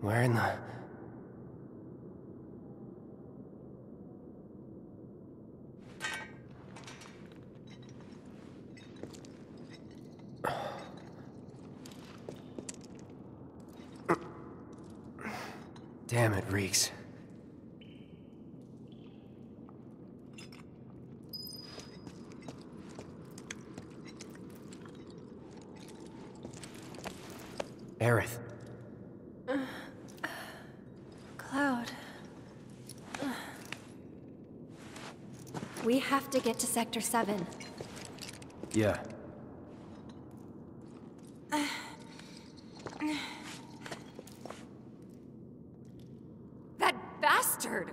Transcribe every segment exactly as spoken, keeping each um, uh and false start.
Where in the... Damn, it reeks. Aerith. Uh, Cloud. Uh. We have to get to Sector seven. Yeah. That bastard!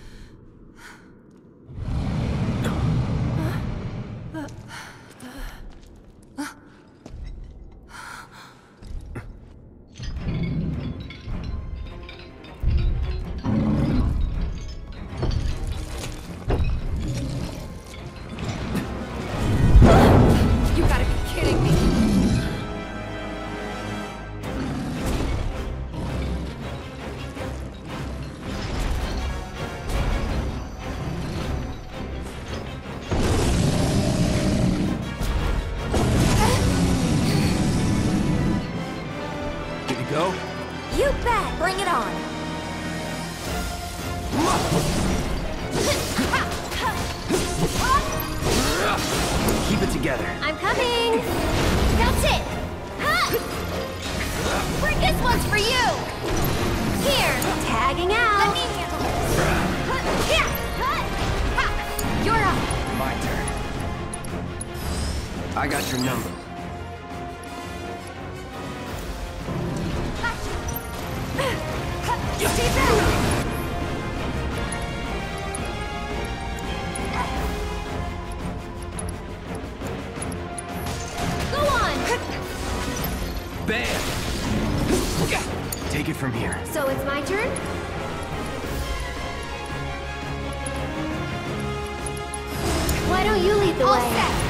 I got your number. Go on! Bam! Take it from here. So it's my turn? Why don't you lead the All way? set.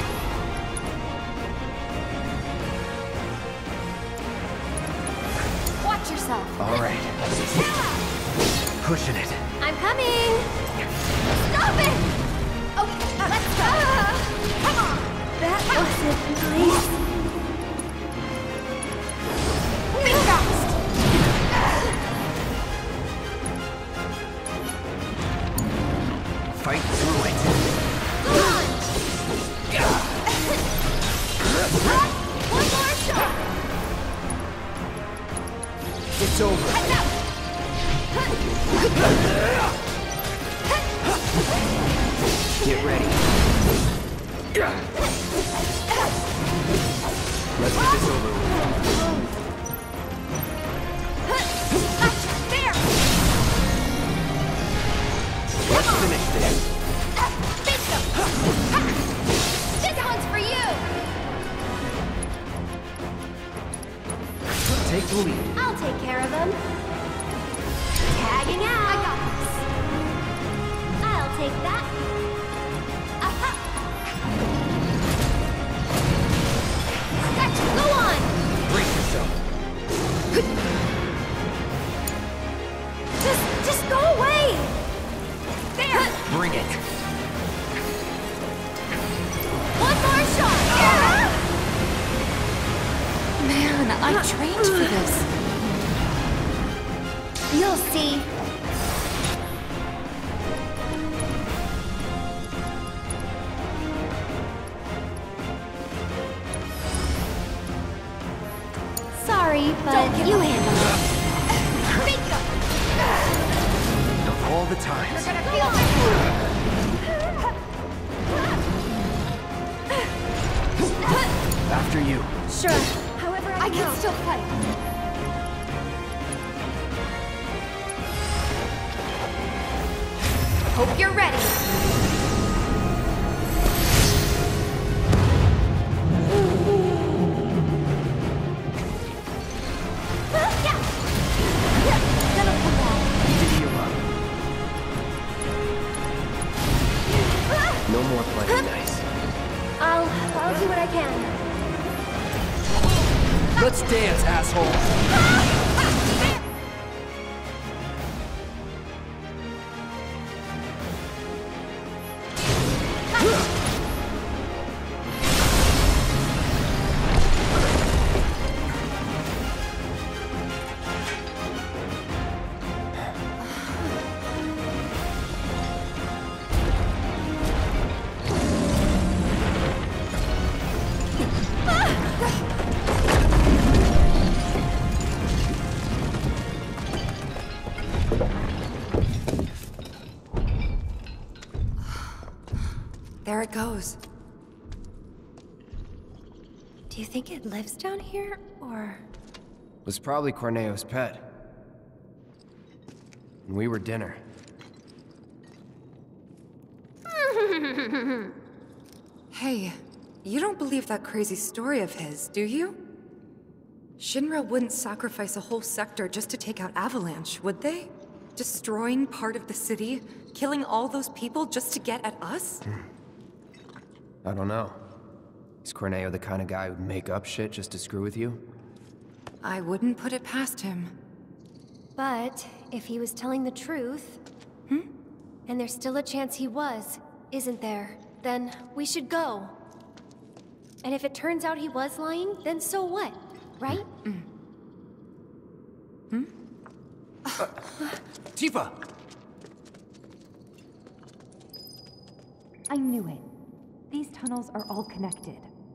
Watch yourself. All right. Pushing it. I'm coming! Stop it! Okay, let's go. Uh, come on. That wasn't nice. Be fast. Fight through it. Go on. One more shot. It's over. Enough. Get ready. Let's get this over with. There. Let's finish this. This one's for you. Take the lead. I'll take care of them. Tagging out. I got this. I'll take that. Aha. Gotcha. Go on. Brace yourself. Just, just go away. There. Bring it. One more shot. Yeah. Man, I trained for this. You'll see. Sorry, but you handle it. Bingo. Of all the times. You're gonna feel After you. Sure. However, I, I can know. still fight. Hope you're ready. No more playing nice. I'll, I'll do what I can. Let's dance, asshole. there it goes. Do you think it lives down here, or...? Was probably Corneo's pet. And we were dinner. Hey, you don't believe that crazy story of his, do you? Shinra wouldn't sacrifice a whole sector just to take out Avalanche, would they? Destroying part of the city, killing all those people just to get at us? I don't know. Is Corneo the kind of guy who'd make up shit just to screw with you? I wouldn't put it past him. But, if he was telling the truth... Hmm? And there's still a chance he was, isn't there? Then we should go. And if it turns out he was lying, then so what? Right? Mm. Hmm? Uh, Tifa! I knew it. These tunnels are all connected.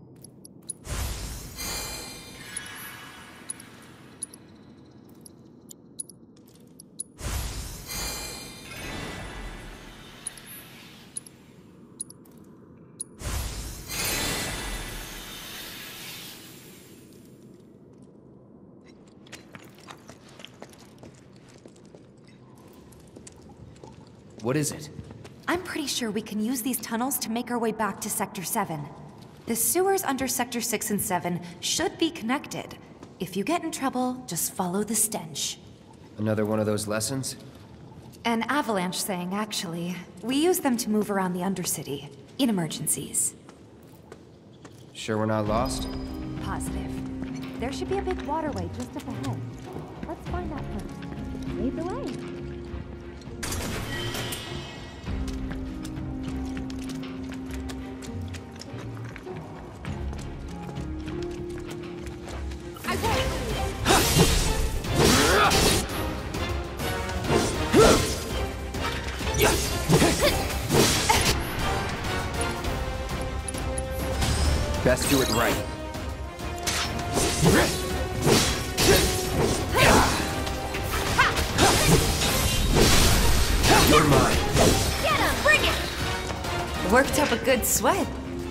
What is it? I'm pretty sure we can use these tunnels to make our way back to Sector seven. The sewers under Sector six and seven should be connected. If you get in trouble, just follow the stench. Another one of those lessons? An Avalanche thing, actually. We use them to move around the Undercity, in emergencies. Sure we're not lost? Positive. There should be a big waterway just up ahead. Let's find that first. Lead the way. Best do it right. You're mine. Get him! Bring it! Worked up a good sweat.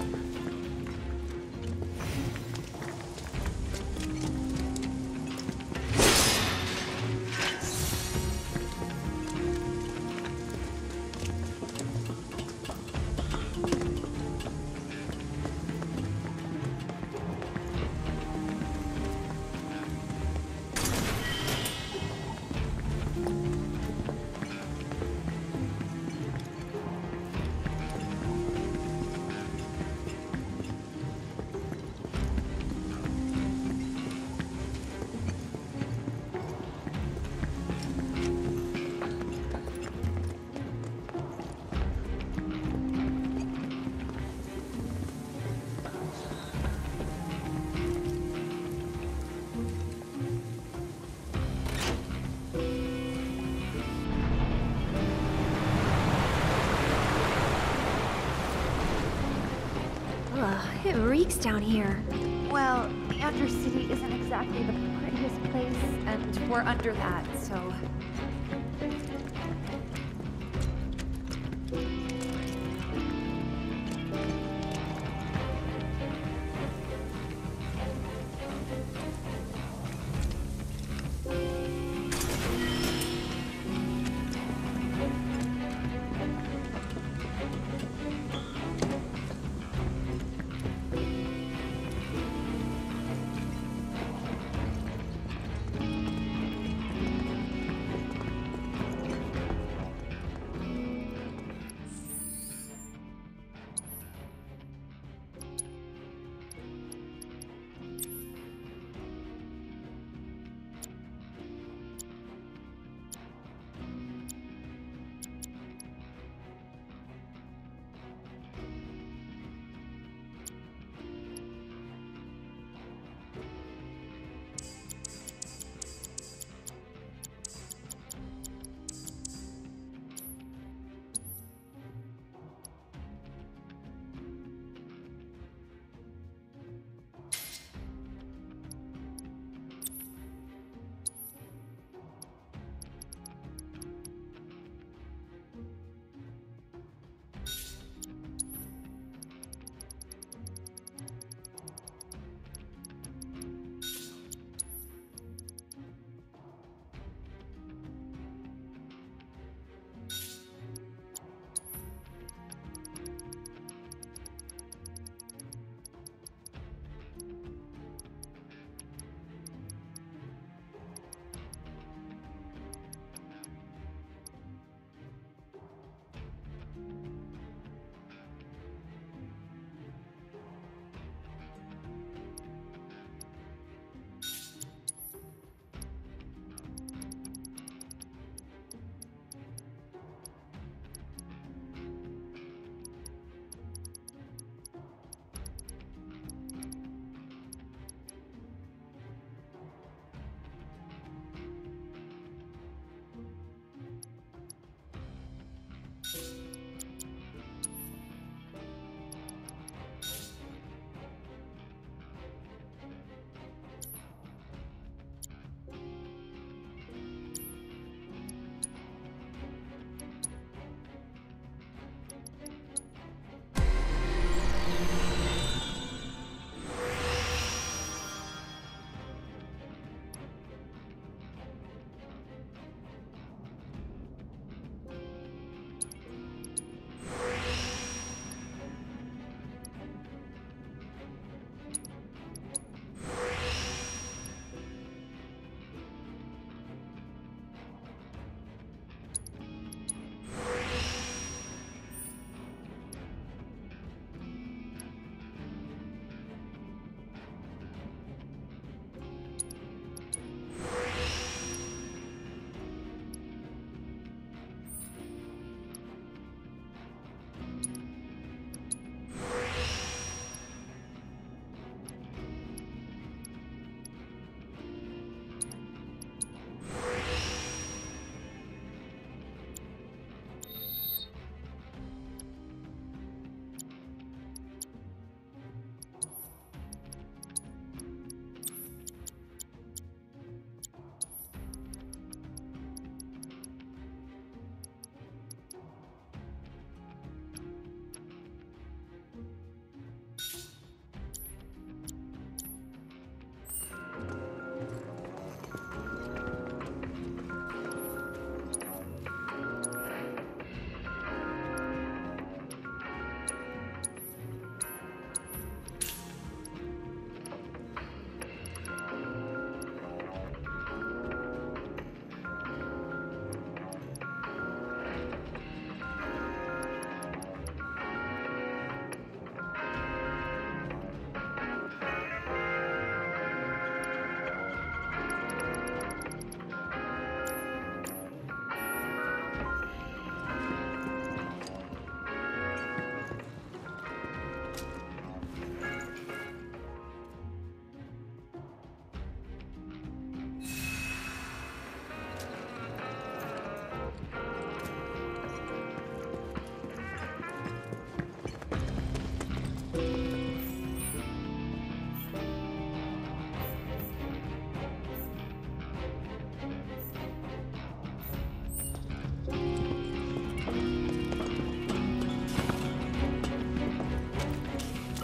It reeks down here. Well, the Undercity isn't exactly the prettiest place, and we're under that, so...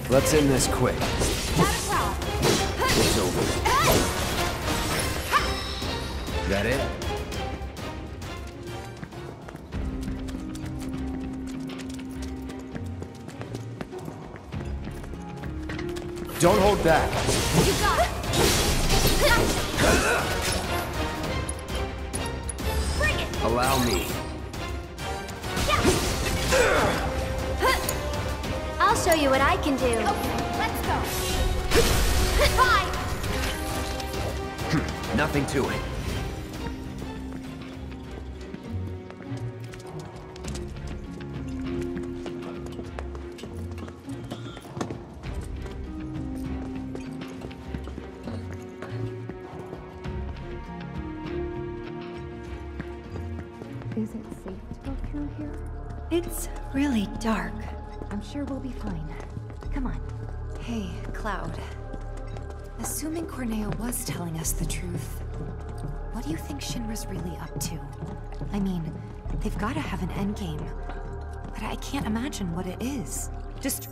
Let's end this quick. Not a problem. It's over. That it? Don't hold back. You got it. Bring it. Allow me. I'll show you what I can do. Okay, let's go. Bye. Nothing to it. Is it safe to go through here? It's really dark. I'm sure we'll be fine. Come on. Hey, Cloud. Assuming Corneo was telling us the truth, what do you think Shinra's really up to? I mean, they've gotta have an endgame, but I can't imagine what it is. Just...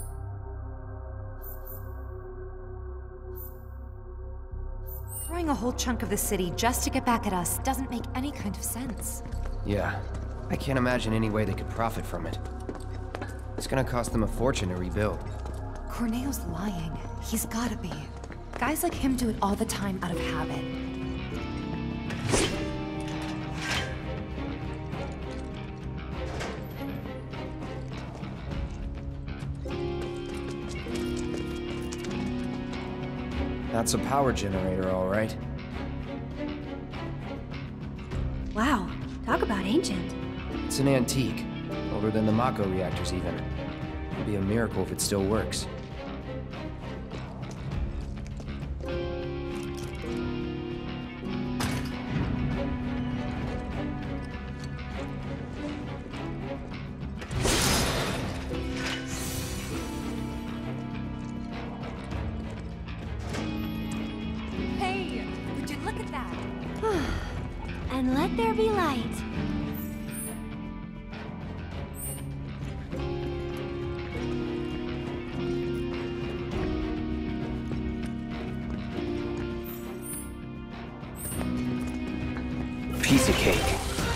throwing a whole chunk of the city just to get back at us doesn't make any kind of sense. Yeah, I can't imagine any way they could profit from it. It's gonna cost them a fortune to rebuild. Corneo's lying. He's gotta be. Guys like him do it all the time out of habit. That's a power generator, all right. Wow, talk about ancient. It's an antique. Older than the mako reactors, even. It'd be a miracle if it still works. Hey, would you look at that? And let there be light. Piece of cake.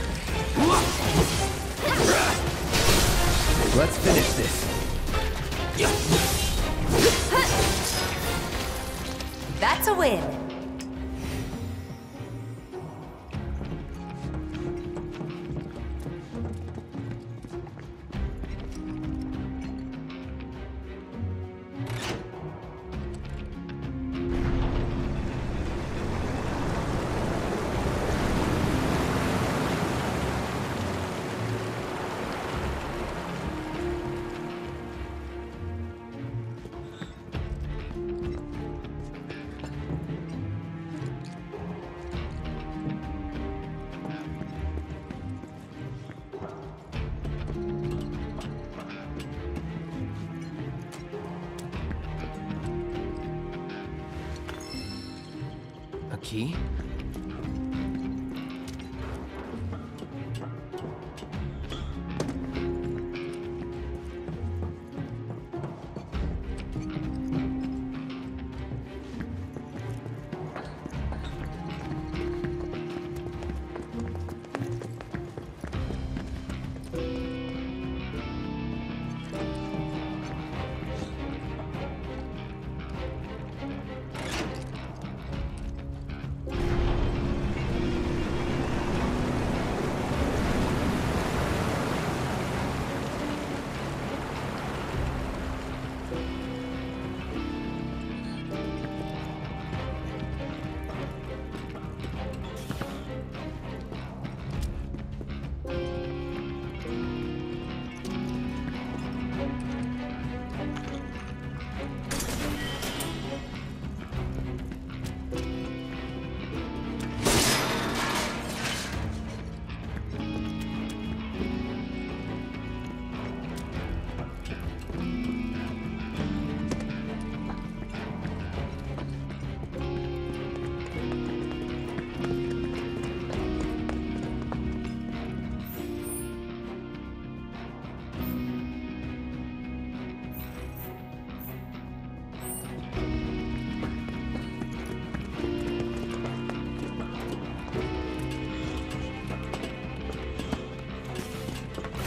Let's finish this. That's a win. A key?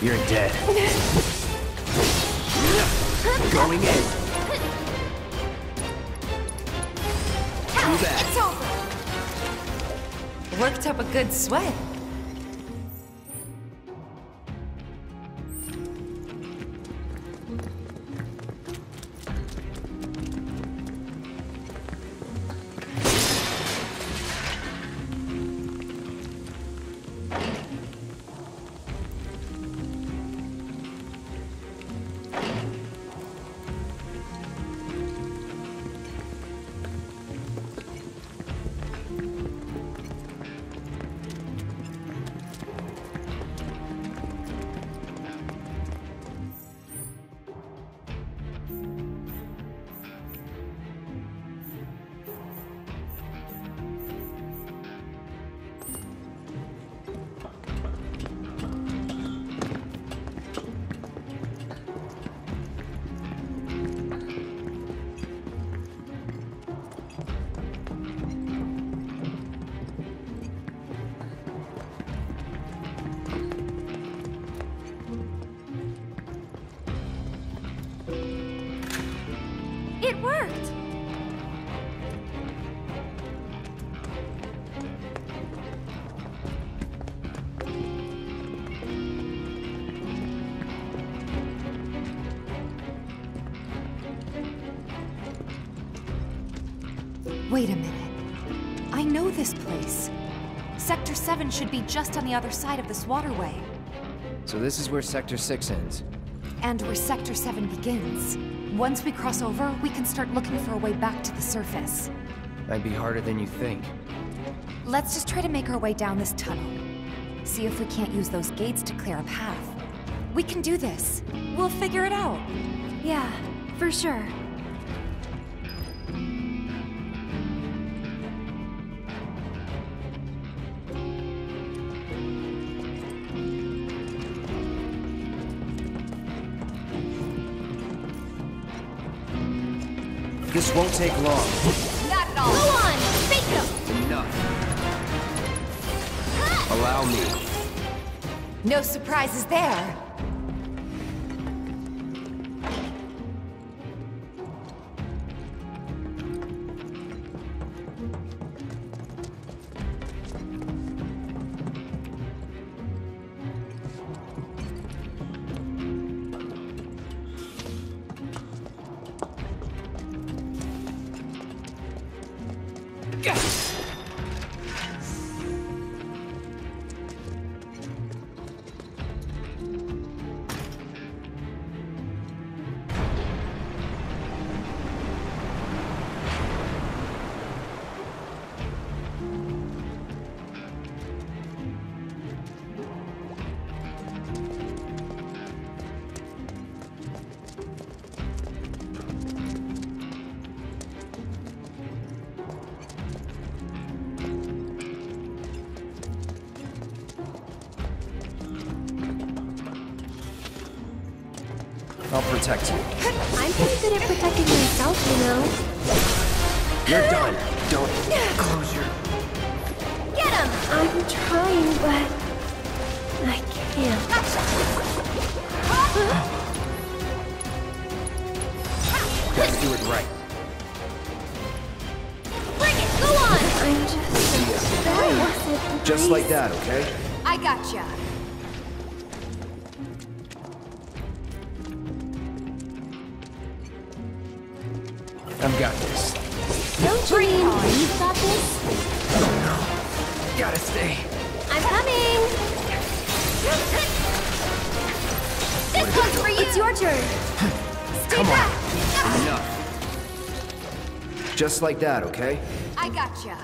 You're dead. Going in. Too bad. It's over. Worked up a good sweat. It worked! Wait a minute. I know this place. Sector seven should be just on the other side of this waterway. So this is where Sector six ends. And where Sector seven begins. Once we cross over, we can start looking for a way back to the surface. Might be harder than you think. Let's just try to make our way down this tunnel. See if we can't use those gates to clear a path. We can do this. We'll figure it out. Yeah, for sure. This won't take long. Not at all. Go on! Fake them! Enough. Allow me. No surprises there. I'll protect you. I'm pretty good at protecting myself, you know. You're done. Don't close your... Get him! I'm trying, but... I can't. Gotta do it right. Bring it! Go on! I'm just... Yeah. Just like that, okay? I gotcha. I've got this. Don't you mean you've got this? Oh no. Gotta stay. I'm coming! This one's for you! It's your turn! Stay Come back! on. Enough. Just like that, okay? I gotcha.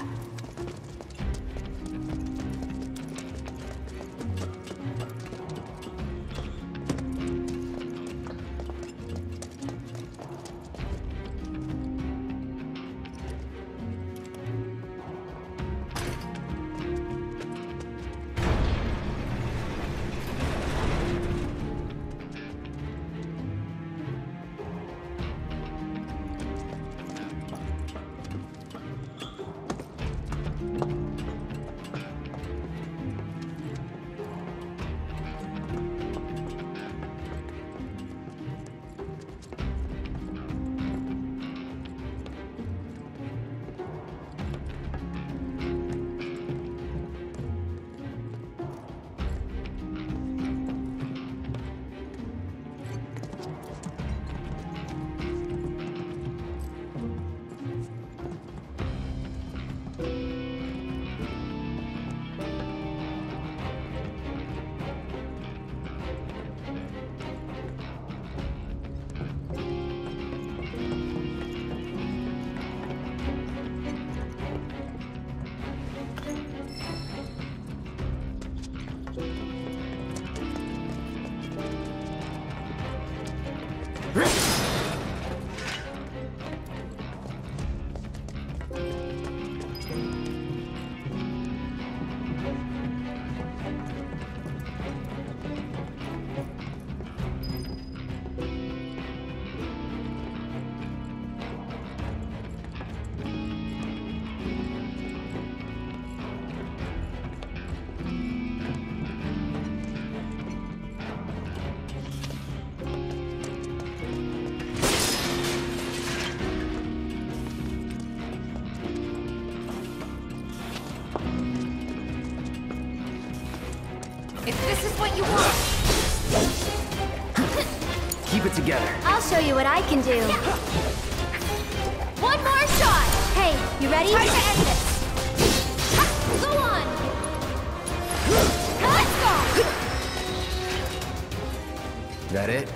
If this is what you want... Keep it together. I'll show you what I can do. One more shot! Hey, you ready? Time to end this! Ha! Go on! Let's go! That it?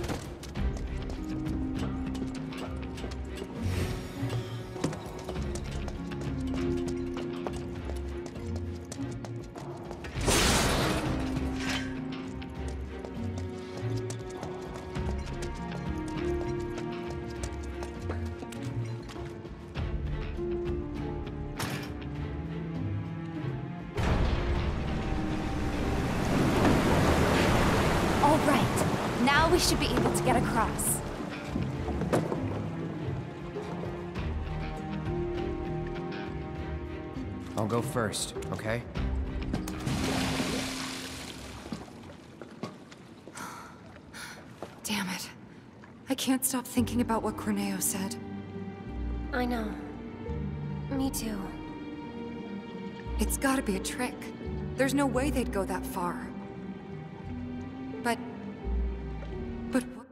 All right. Now we should be able to get across. I'll go first, okay? Damn it. I can't stop thinking about what Corneo said. I know. Me too. It's gotta be a trick. There's no way they'd go that far. But... But what?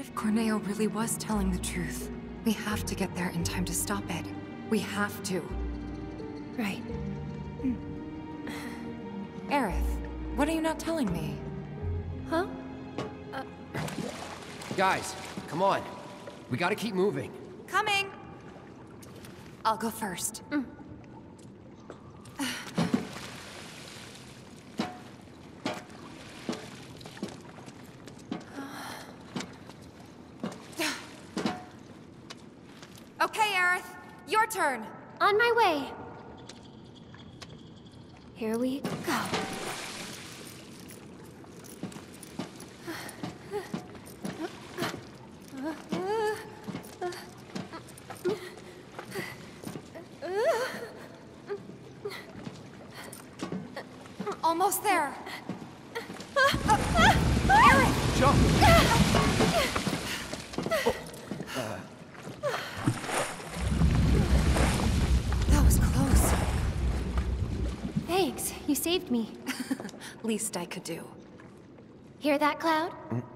If Corneo really was telling the truth, we have to get there in time to stop it. We have to. Right. Aerith, what are you not telling me? Huh? Guys, come on. We gotta keep moving. Coming! I'll go first. Mm. Okay, Aerith, your turn. On my way. Here we go. Almost there. Jump! That was close. Thanks, you saved me. Least I could do. Hear that, Cloud?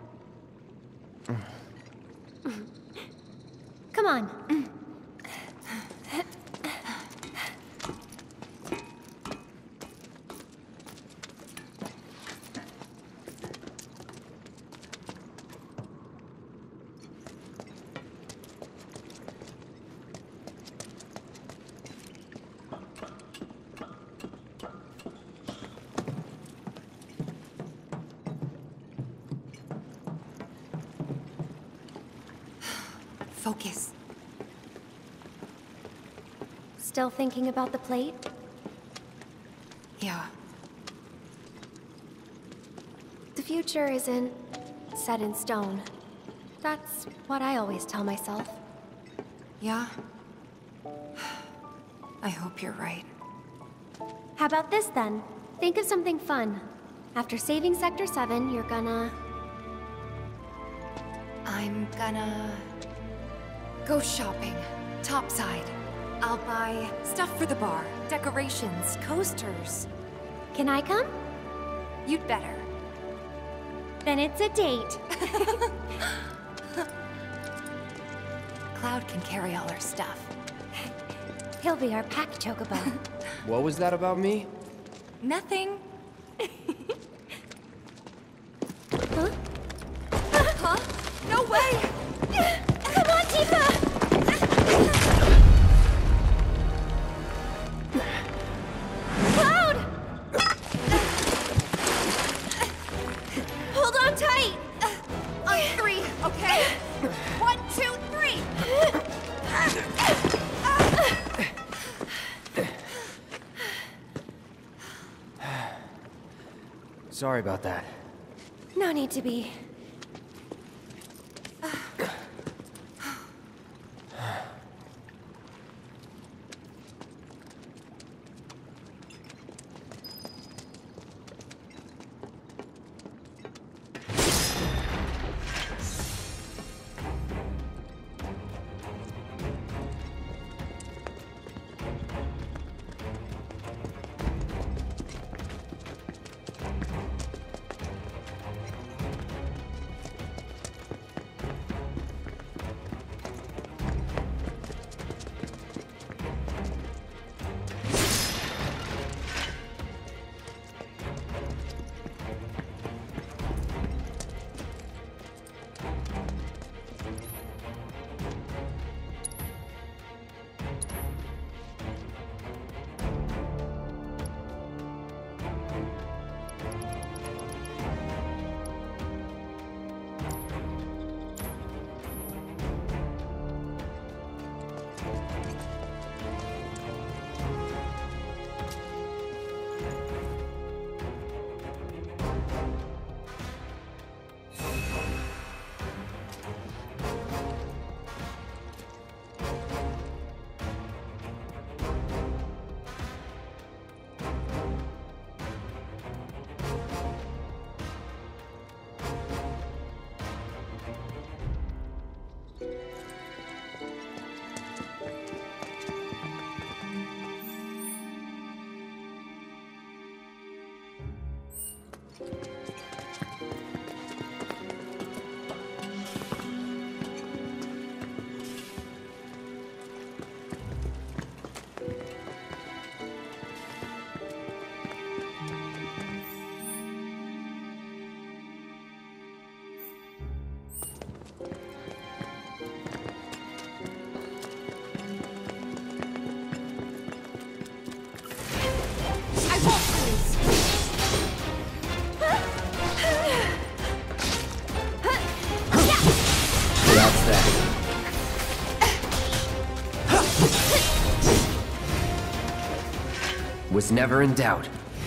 Come on. Focus. Still thinking about the plate? Yeah. The future isn't set in stone. That's what I always tell myself. Yeah? I hope you're right. How about this then? Think of something fun. After saving Sector seven, you're gonna... I'm gonna... go shopping. Topside. I'll buy stuff for the bar. Decorations, coasters. Can I come? You'd better. Then it's a date. Cloud can carry all our stuff. He'll be our pack chocobo. What was that about me? Nothing. Huh? Huh? No way! Come on, Tifa! Cloud! Hold on tight! On three, okay? One, two, three! Sorry about that. No need to be. Was never in doubt.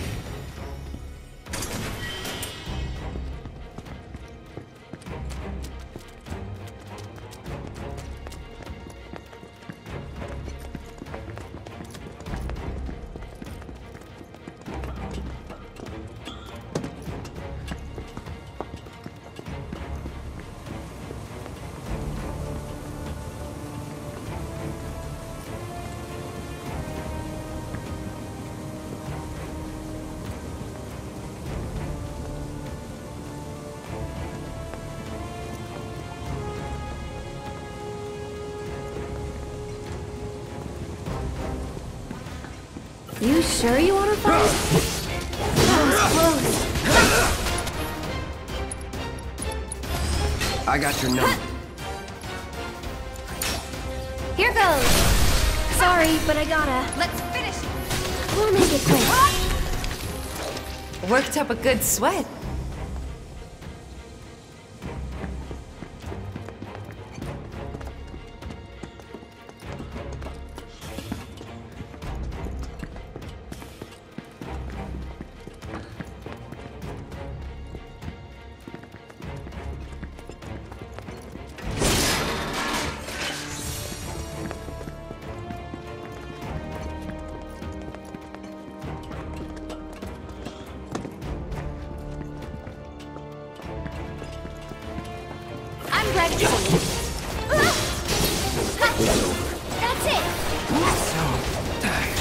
You sure you want to fight? That was close. I got your number. Here goes. Sorry, but I gotta. Let's finish! We'll make it quick. Worked up a good sweat. I'm ready for you. That's it. So tired.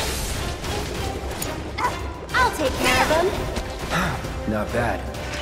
I'll take care of them. Not bad.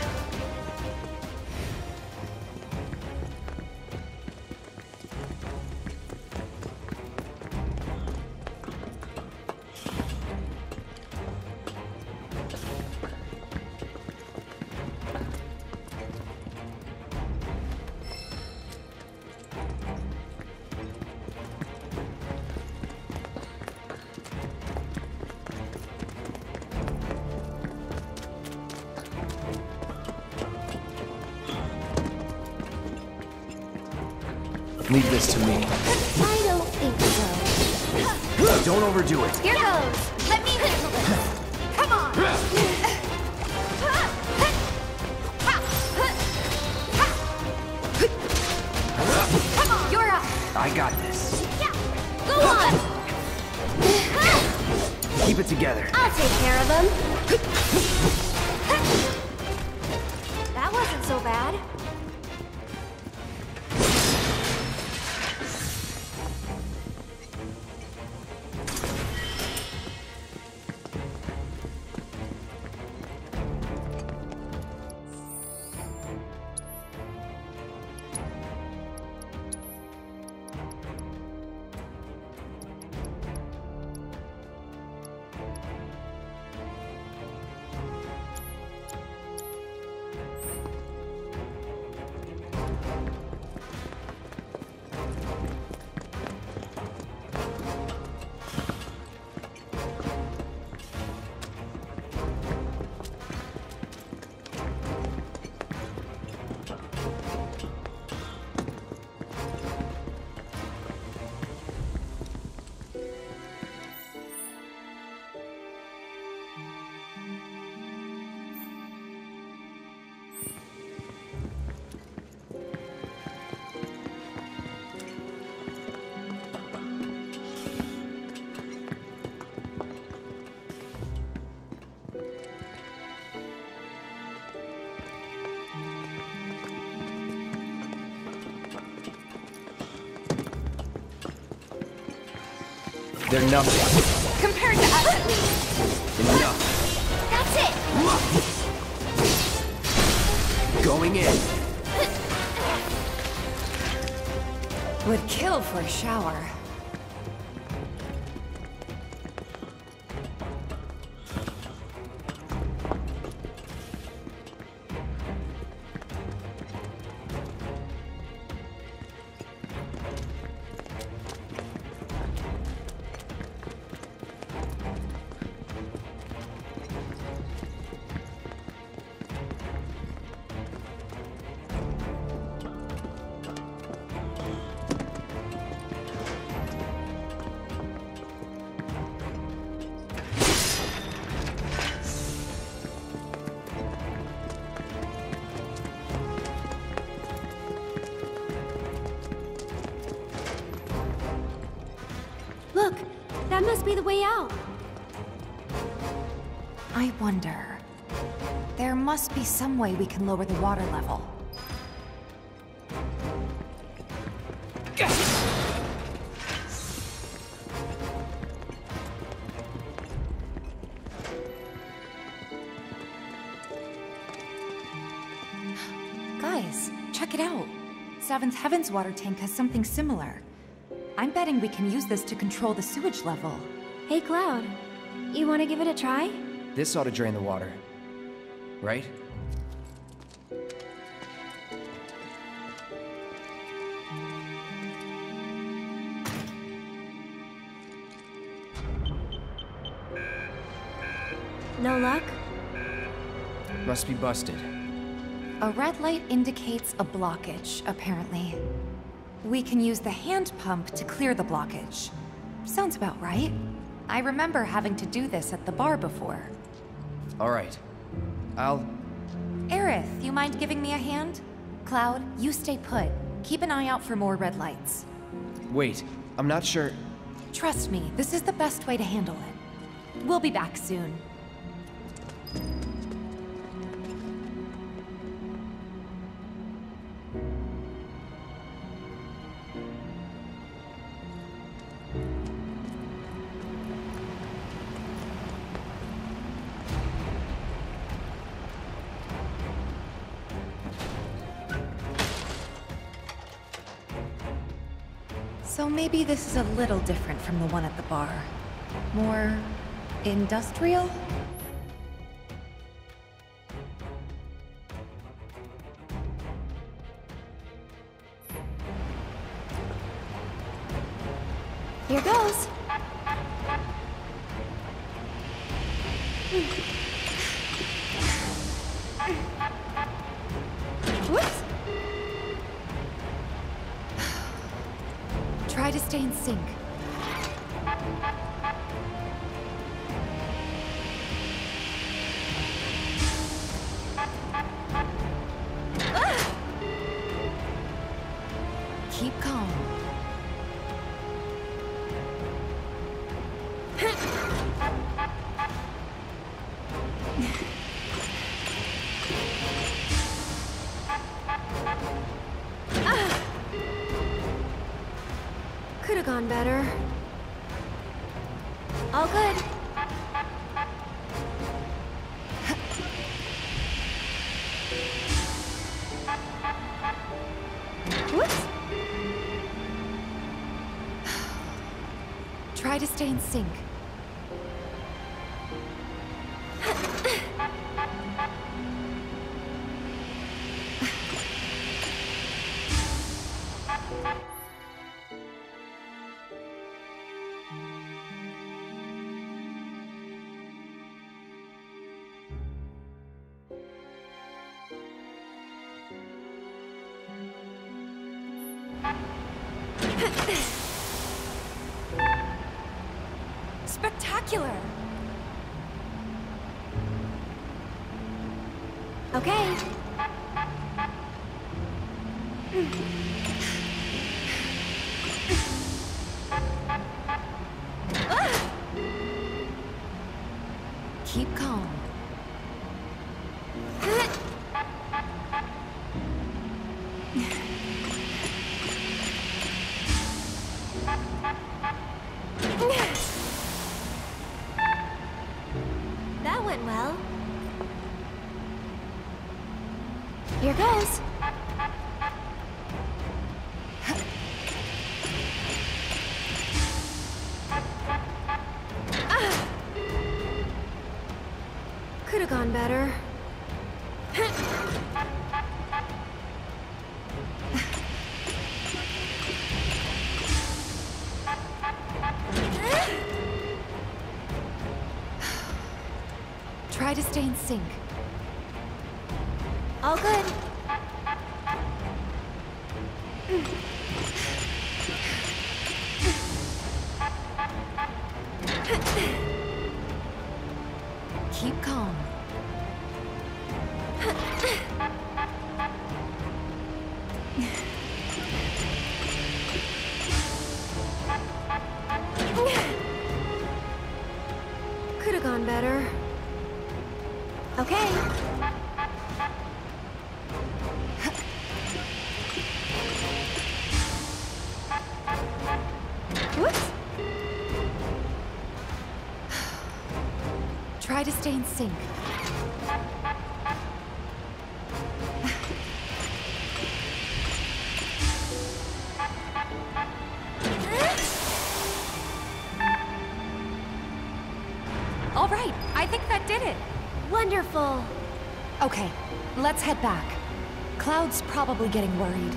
Leave this to me. I don't think so. Don't overdo it. Here goes. Let me handle this! Come on! Come on. You're up. I got this. Go on. Keep it together. I'll take care of them. That wasn't so bad. They're nothing. Compared to us, at least. Enough. That's it. Going in. Would kill for a shower. That must be the way out. I wonder... There must be some way we can lower the water level. Guys, check it out. Seventh Heaven's water tank has something similar. I'm betting we can use this to control the sewage level. Hey, Cloud. You want to give it a try? This ought to drain the water. Right? No luck? Must be busted. A red light indicates a blockage, apparently. We can use the hand pump to clear the blockage. Sounds about right. I remember having to do this at the bar before. All right. I'll... Aerith, you mind giving me a hand? Cloud, you stay put. Keep an eye out for more red lights. Wait, I'm not sure... Trust me, this is the best way to handle it. We'll be back soon. So maybe this is a little different from the one at the bar. More... industrial? Here goes. Whoops! Try to stay in sync. Keep calm. Could have gone better. All good. Whoops! Try to stay in sync. Spectacular! Okay. Keep calm. That went well. Here goes. Could have gone better. Try to stay in sync. All good. Keep calm. sound better. Okay. Whoops. Try to stay in sync. All right, I think that did it. Wonderful. Okay, let's head back. Cloud's probably getting worried.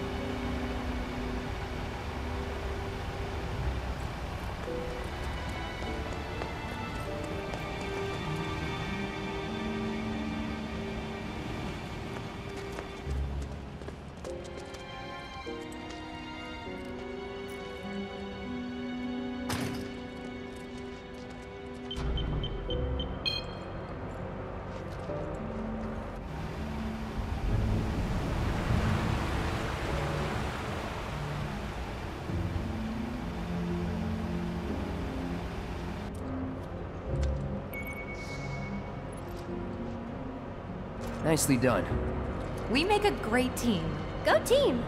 Nicely done. We make a great team. Go team!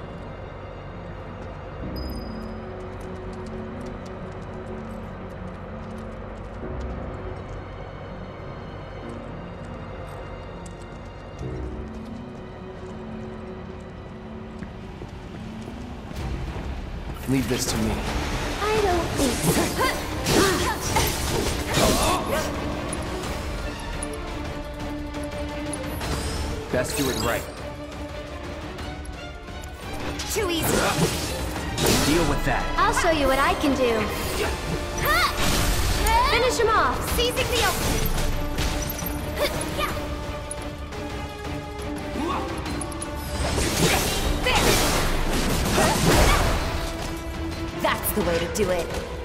Leave this to me. I don't think so. Best do it right. Too easy. Deal with that. I'll show you what I can do. Finish him off. Seizing the opening. That's the way to do it.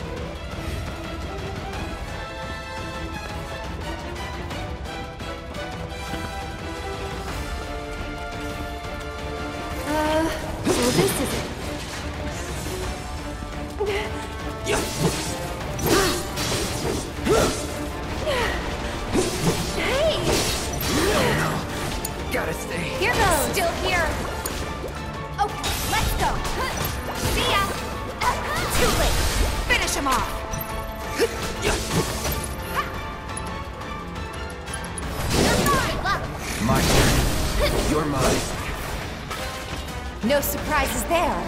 Uh, well, this is it. Hey! Gotta stay. Here goes. Still here. Okay, let's go. See ya. Too late. Finish him off. My turn. You're mine. No surprises there.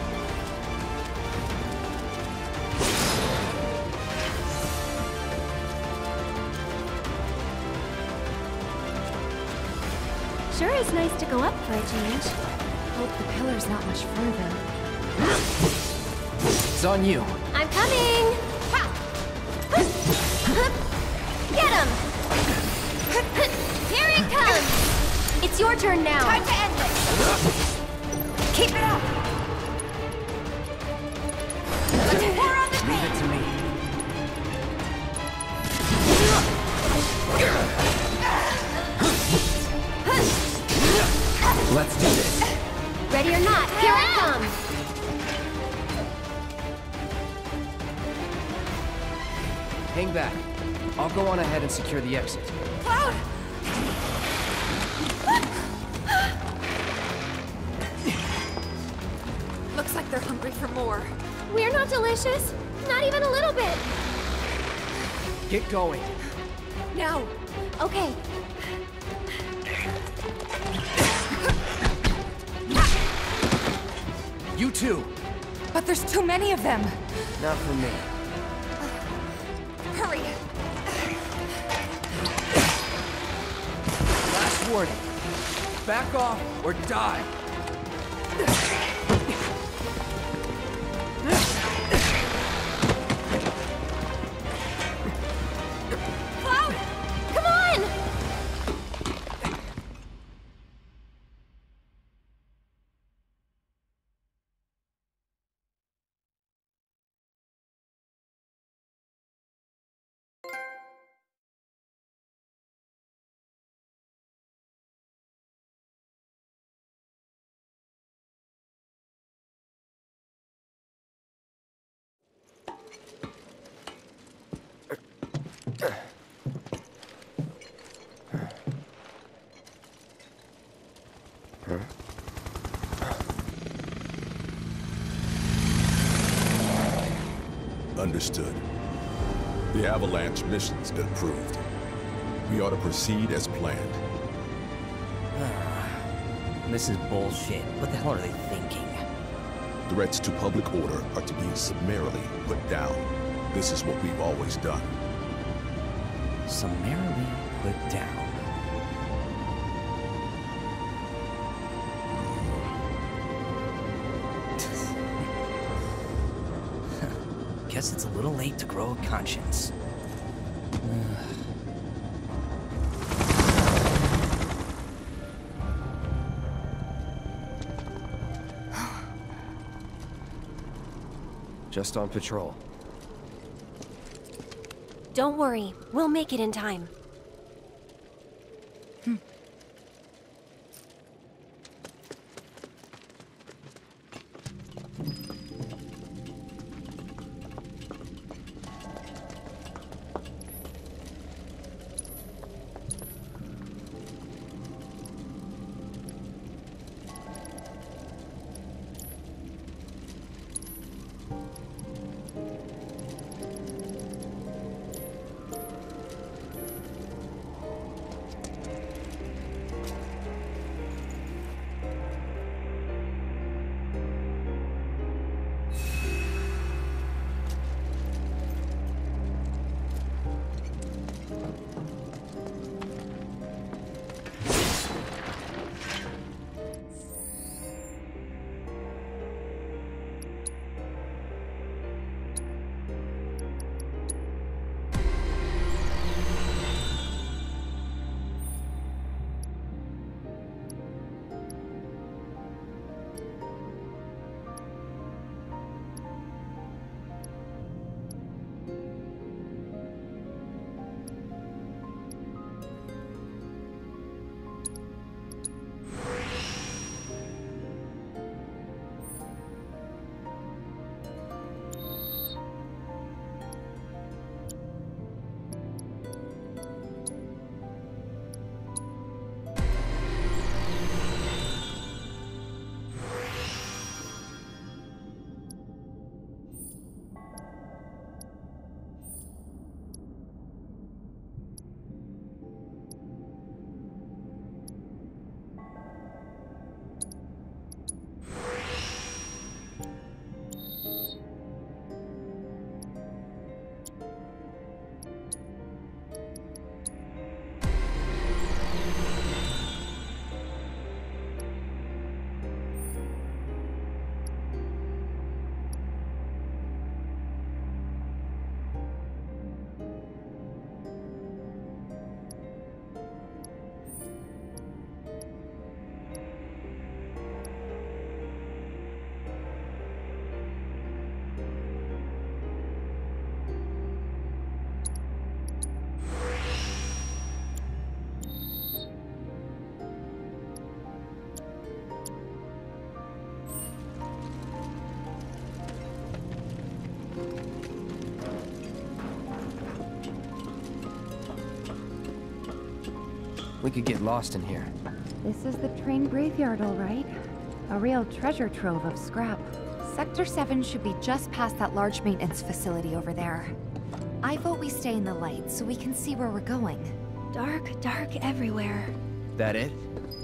Sure is nice to go up for a change. Hope the pillar's not much further. It's on you. I'm coming! Get him! Here he comes! It's your turn now. Time to end this. Keep it up. Let's pour on the Leave it to me. Let's do this. Ready or not, here I come! Hang back. I'll go on ahead and secure the exit. Cloud! Looks like they're hungry for more. We're not delicious. Not even a little bit. Get going. Now! Okay. You too. But there's too many of them. Not for me. Hurry! Last warning. Back off or die. Understood. The Avalanche mission's been approved. We ought to proceed as planned. This is bullshit. What the hell are they thinking? Threats to public order are to be summarily put down. This is what we've always done. Summarily put down. Guess it's a little late to grow a conscience. Just on patrol. Don't worry, we'll make it in time. We could get lost in here. This is the train graveyard, all right. A real treasure trove of scrap. Sector seven should be just past that large maintenance facility over there. I vote we stay in the light so we can see where we're going. Dark, dark everywhere. That it?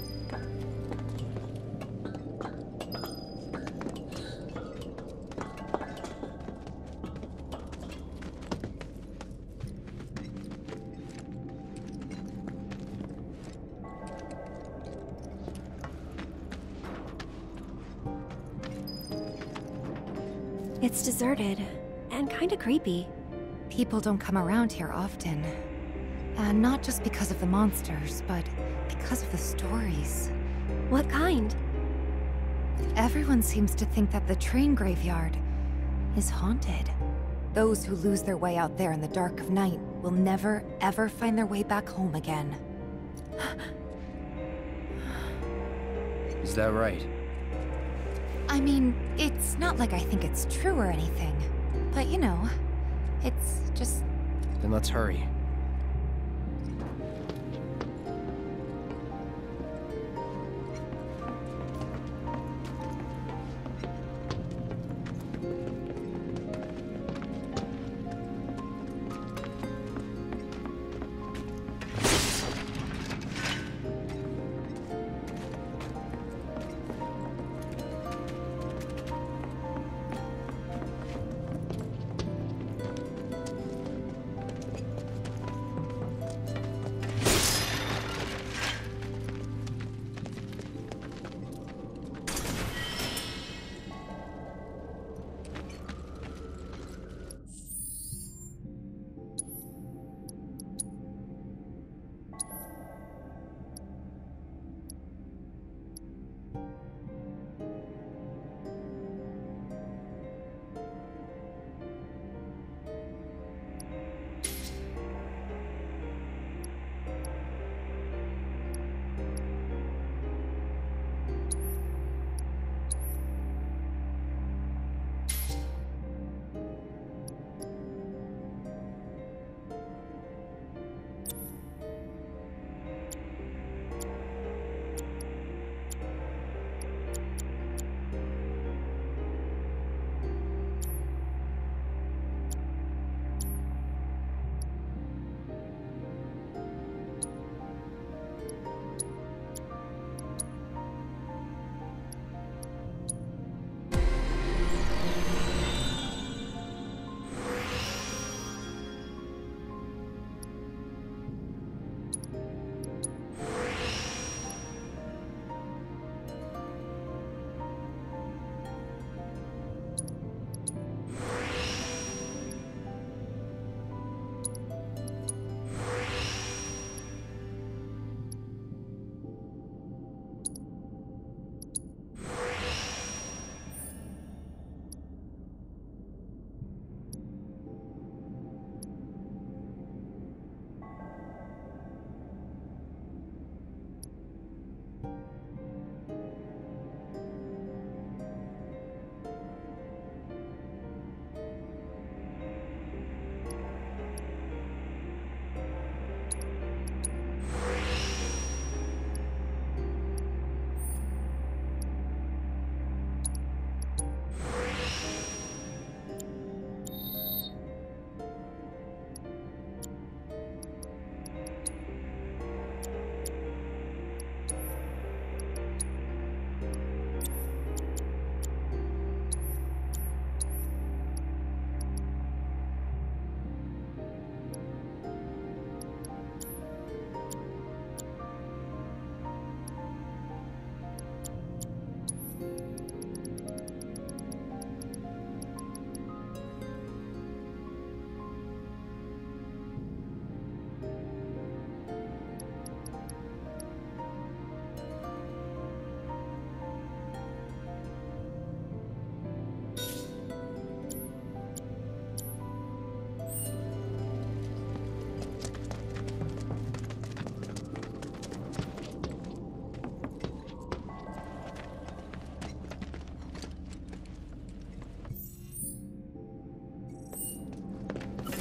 It's deserted, and kinda creepy. People don't come around here often. And not just because of the monsters, but because of the stories. What kind? Everyone seems to think that the train graveyard is haunted. Those who lose their way out there in the dark of night will never, ever find their way back home again. Is that right? I mean, it's not like I think it's true or anything. But you know, it's just... Then let's hurry.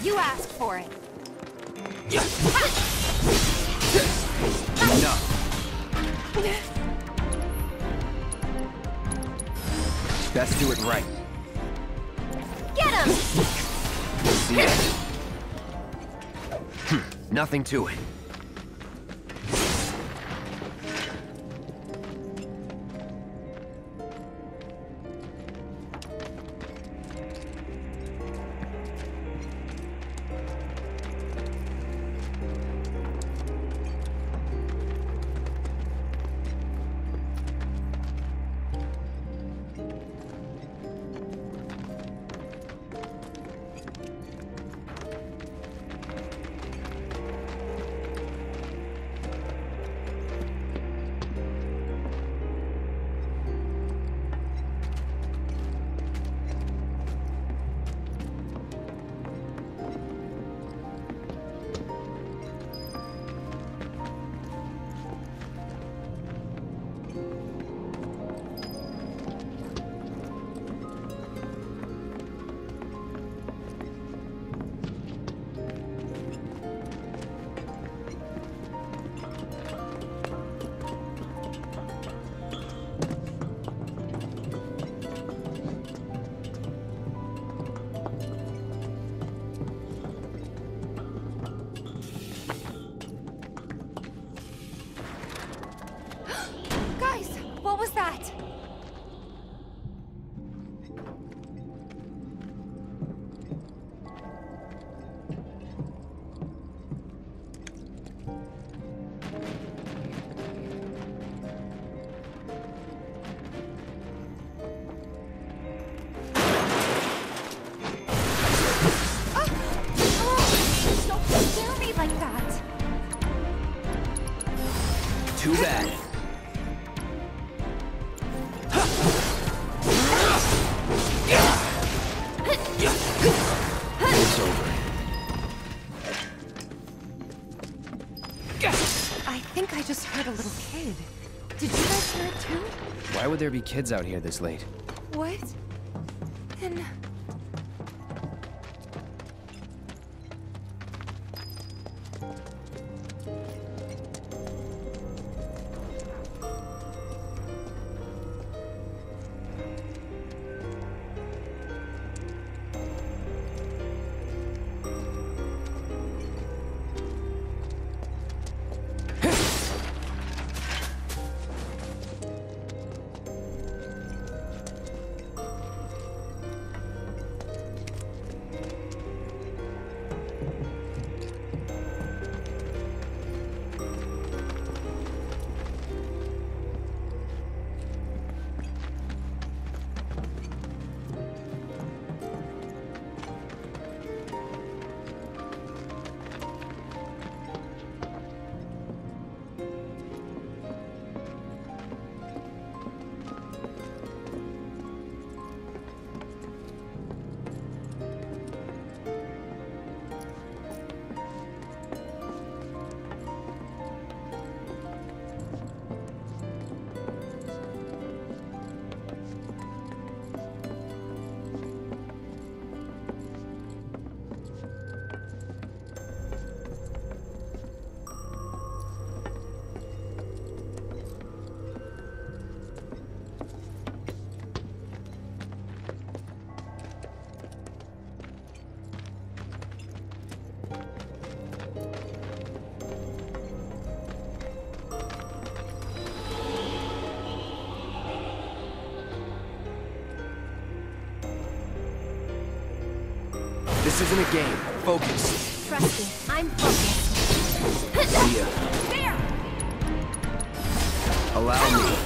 You asked for it. Enough. Best do it right. Get him! See ya. Hm, nothing to it. What was that? Too bad. It's over. I think I just heard a little kid. Did you guys hear it too? Why would there be kids out here this late? What? Then... This isn't a game. Focus. Trust me, I'm focused. See ya. There! Allow me.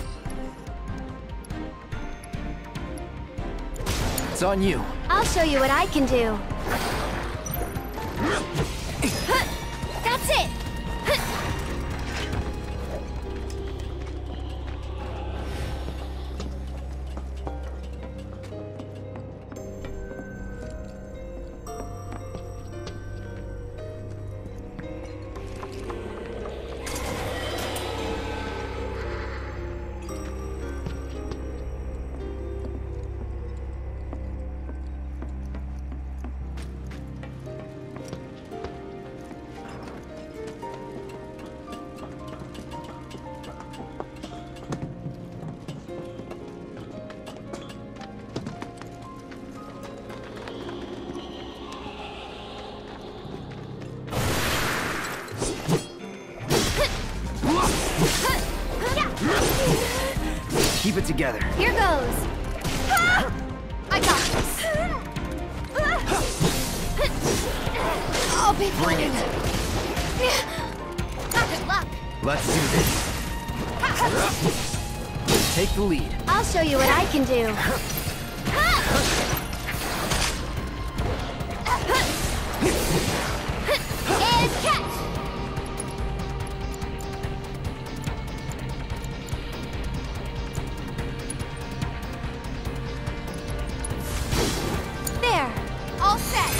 It's on you. I'll show you what I can do. That's it! keep it together. Here goes. Ah! I got this. I'll be Bring fine. it. Good luck. Let's do this. Take the lead. I'll show you what I can do. And catch. There. All set.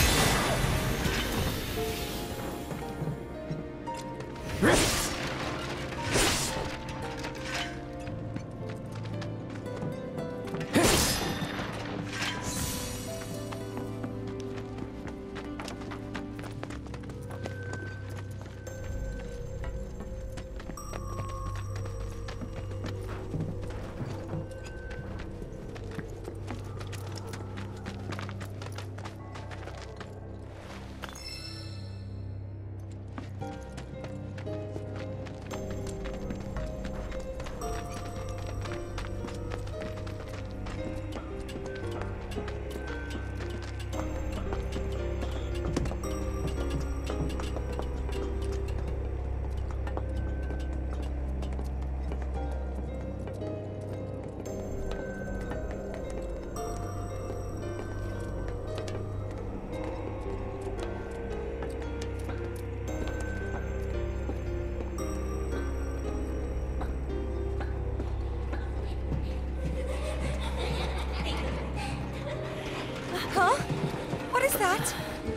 Huh? What is that?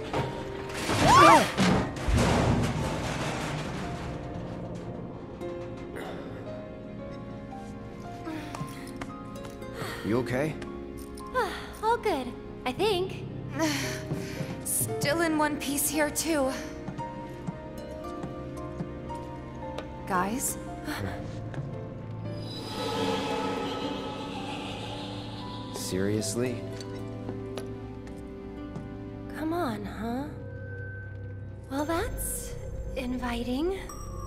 You okay? All good, I think. Still in one piece here, too. Guys? Seriously? Come on, huh? Well, that's inviting.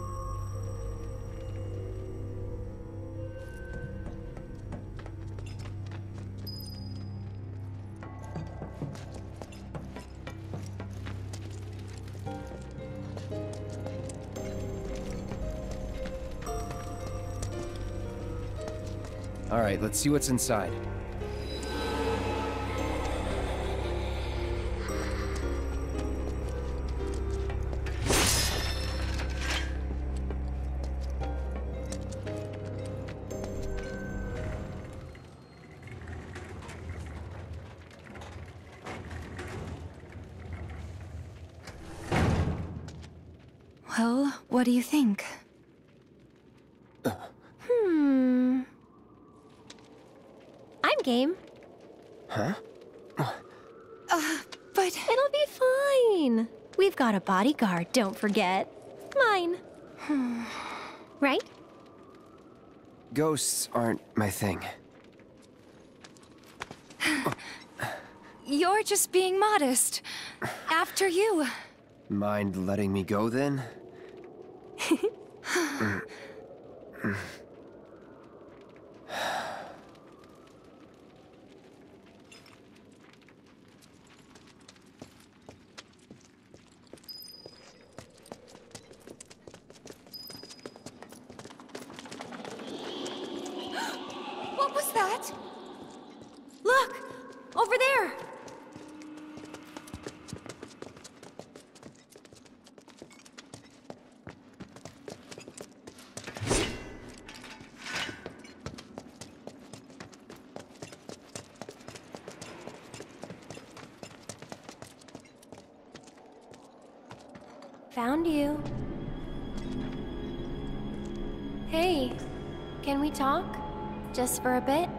All right, let's see what's inside. Well, what do you think? Hmm. I'm game. Huh? Uh, but... It'll be fine. We've got a bodyguard, don't forget. Mine. Right? Ghosts aren't my thing. You're just being modest. After you. Mind letting me go then? What was that? Look! Over there! Found you. Hey, can we talk? Just for a bit?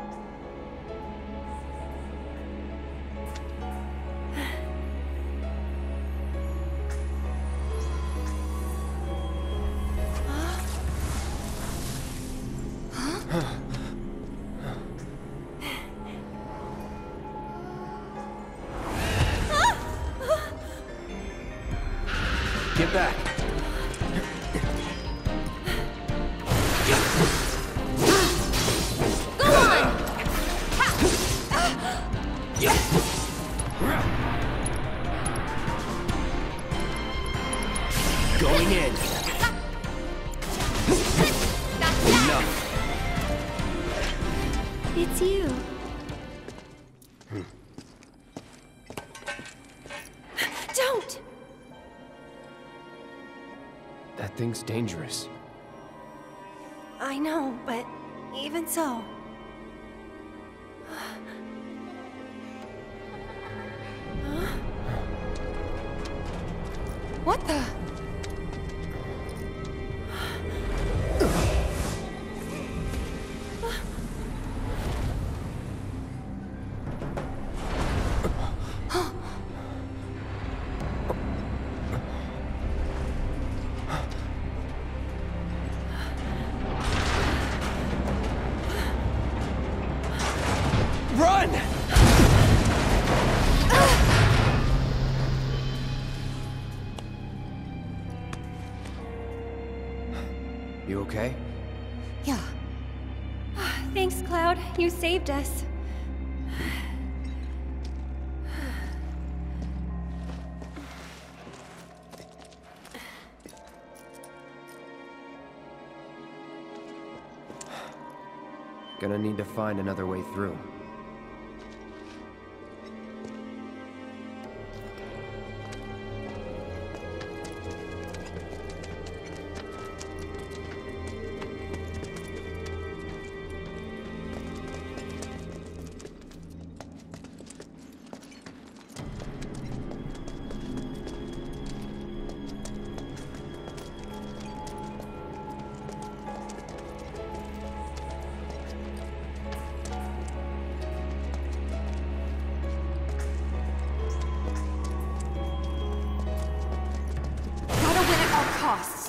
Get back! Going in. Enough. It's you. Don't! That thing's dangerous. I know, but even so... Huh? What the? Run! You okay? Yeah. Thanks, Cloud. You saved us. Gonna need to find another way through. Costs.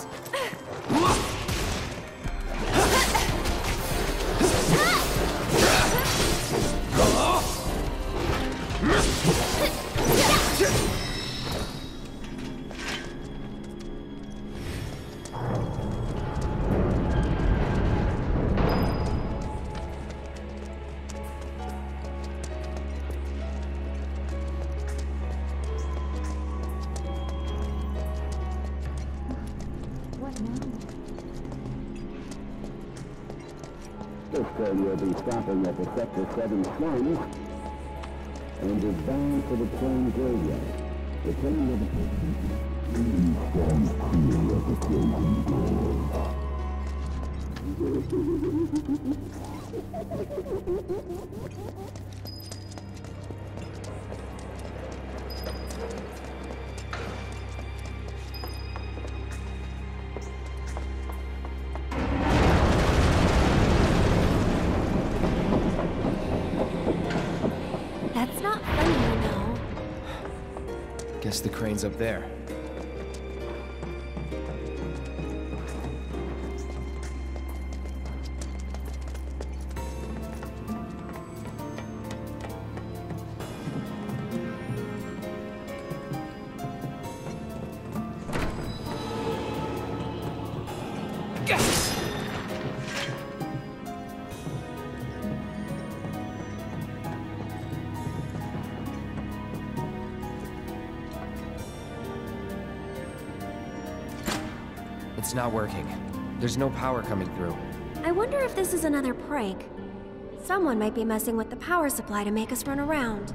This train will be stopping at the Sector seven slums and is bound for the train graveyard. The train will be stands clear of the closing door. That's not funny, you know. Guess the crane's up there. It's not working. There's no power coming through. I wonder if this is another prank. Someone might be messing with the power supply to make us run around.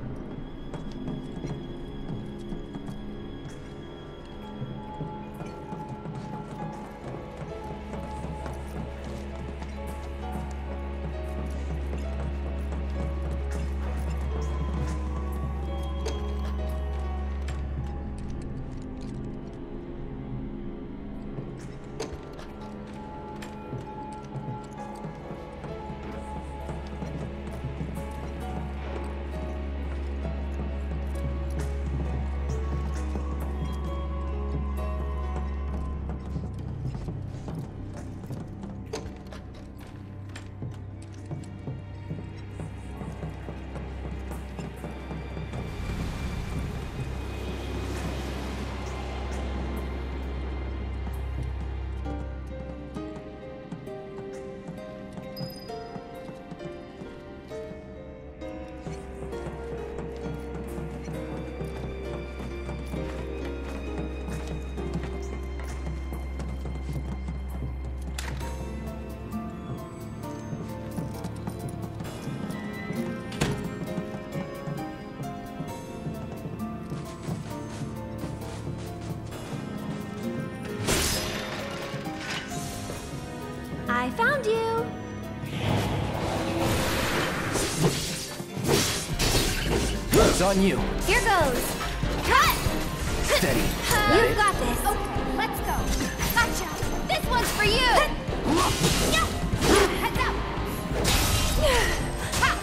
on you. Here goes. Cut! Steady. That You've it? got this. Okay, let's go. Gotcha. This one's for you. Yeah. Heads up. Ha.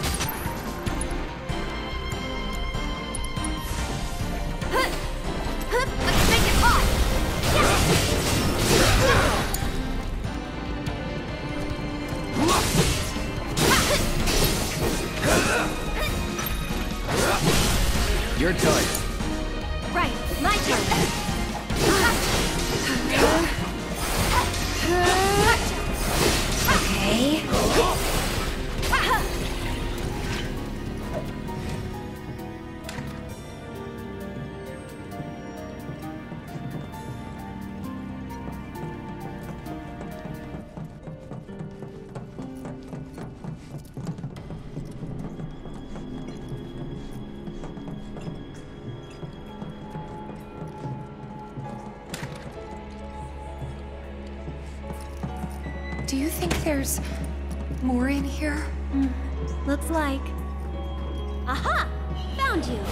Let's make it hot. You're done. Right, my turn. Okay. Do you think there's more in here? Mm, looks like. Aha! Found you!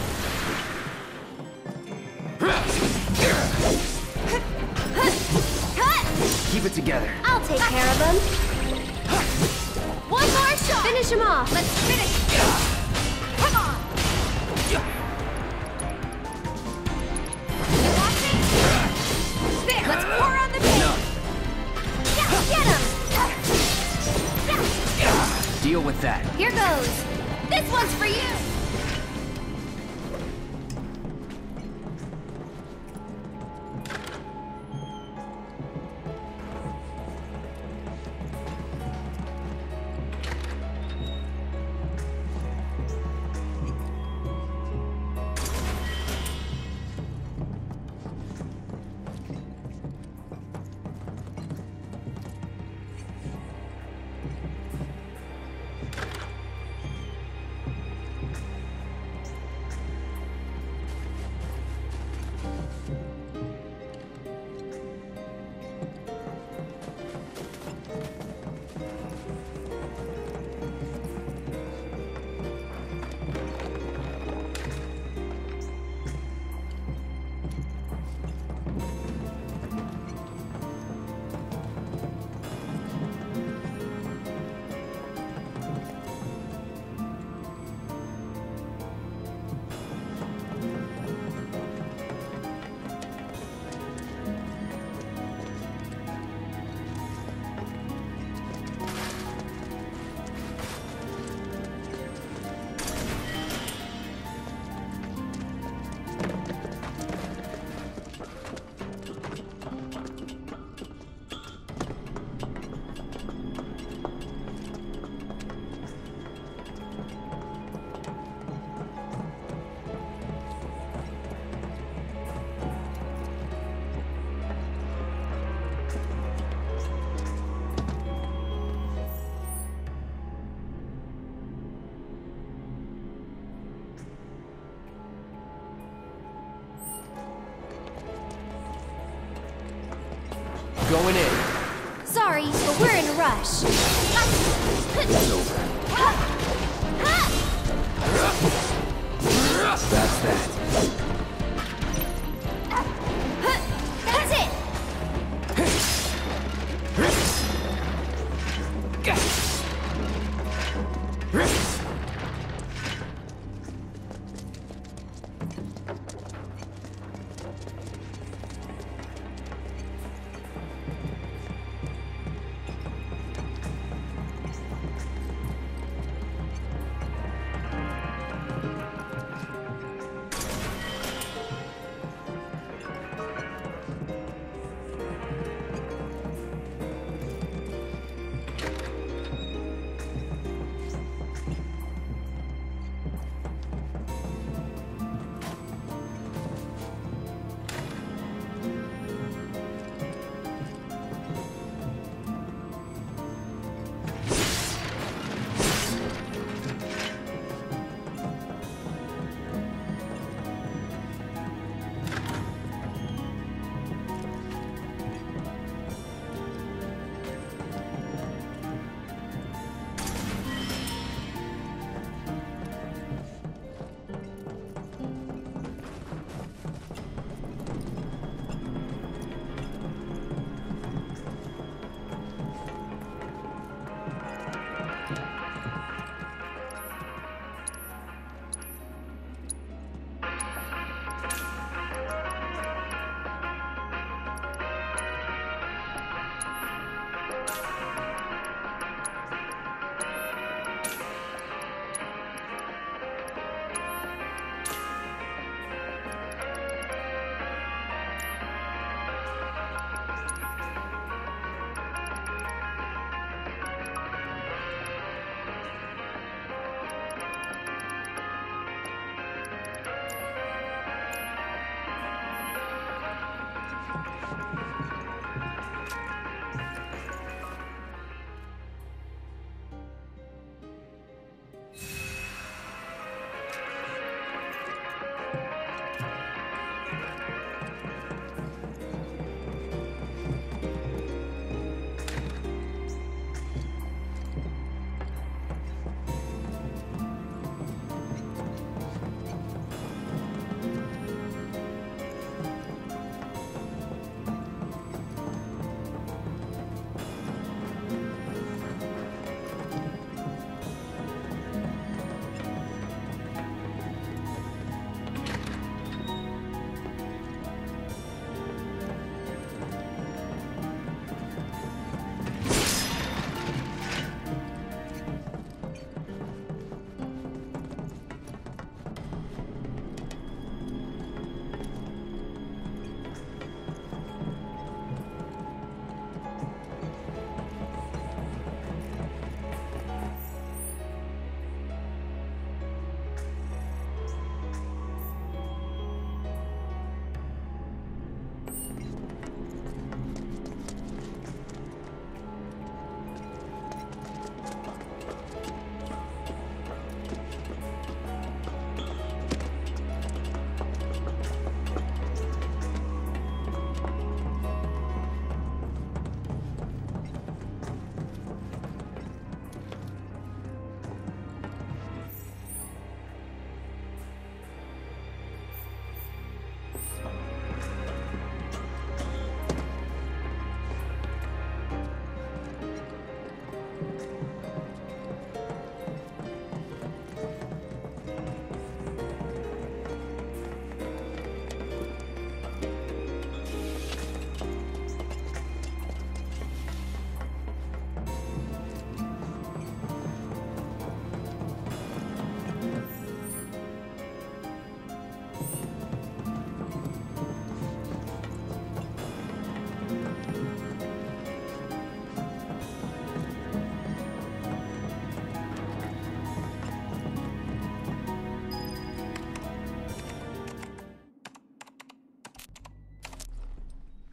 Keep it together. I'll take care of them. One more shot! Finish him off! Let's finish! Come on! You want me? There! Let's pour on the paint! No. Yeah, get him! Deal with that. Here goes! This one's for you! Going in. Sorry, but we're in a rush. It's over. That's that. That's it!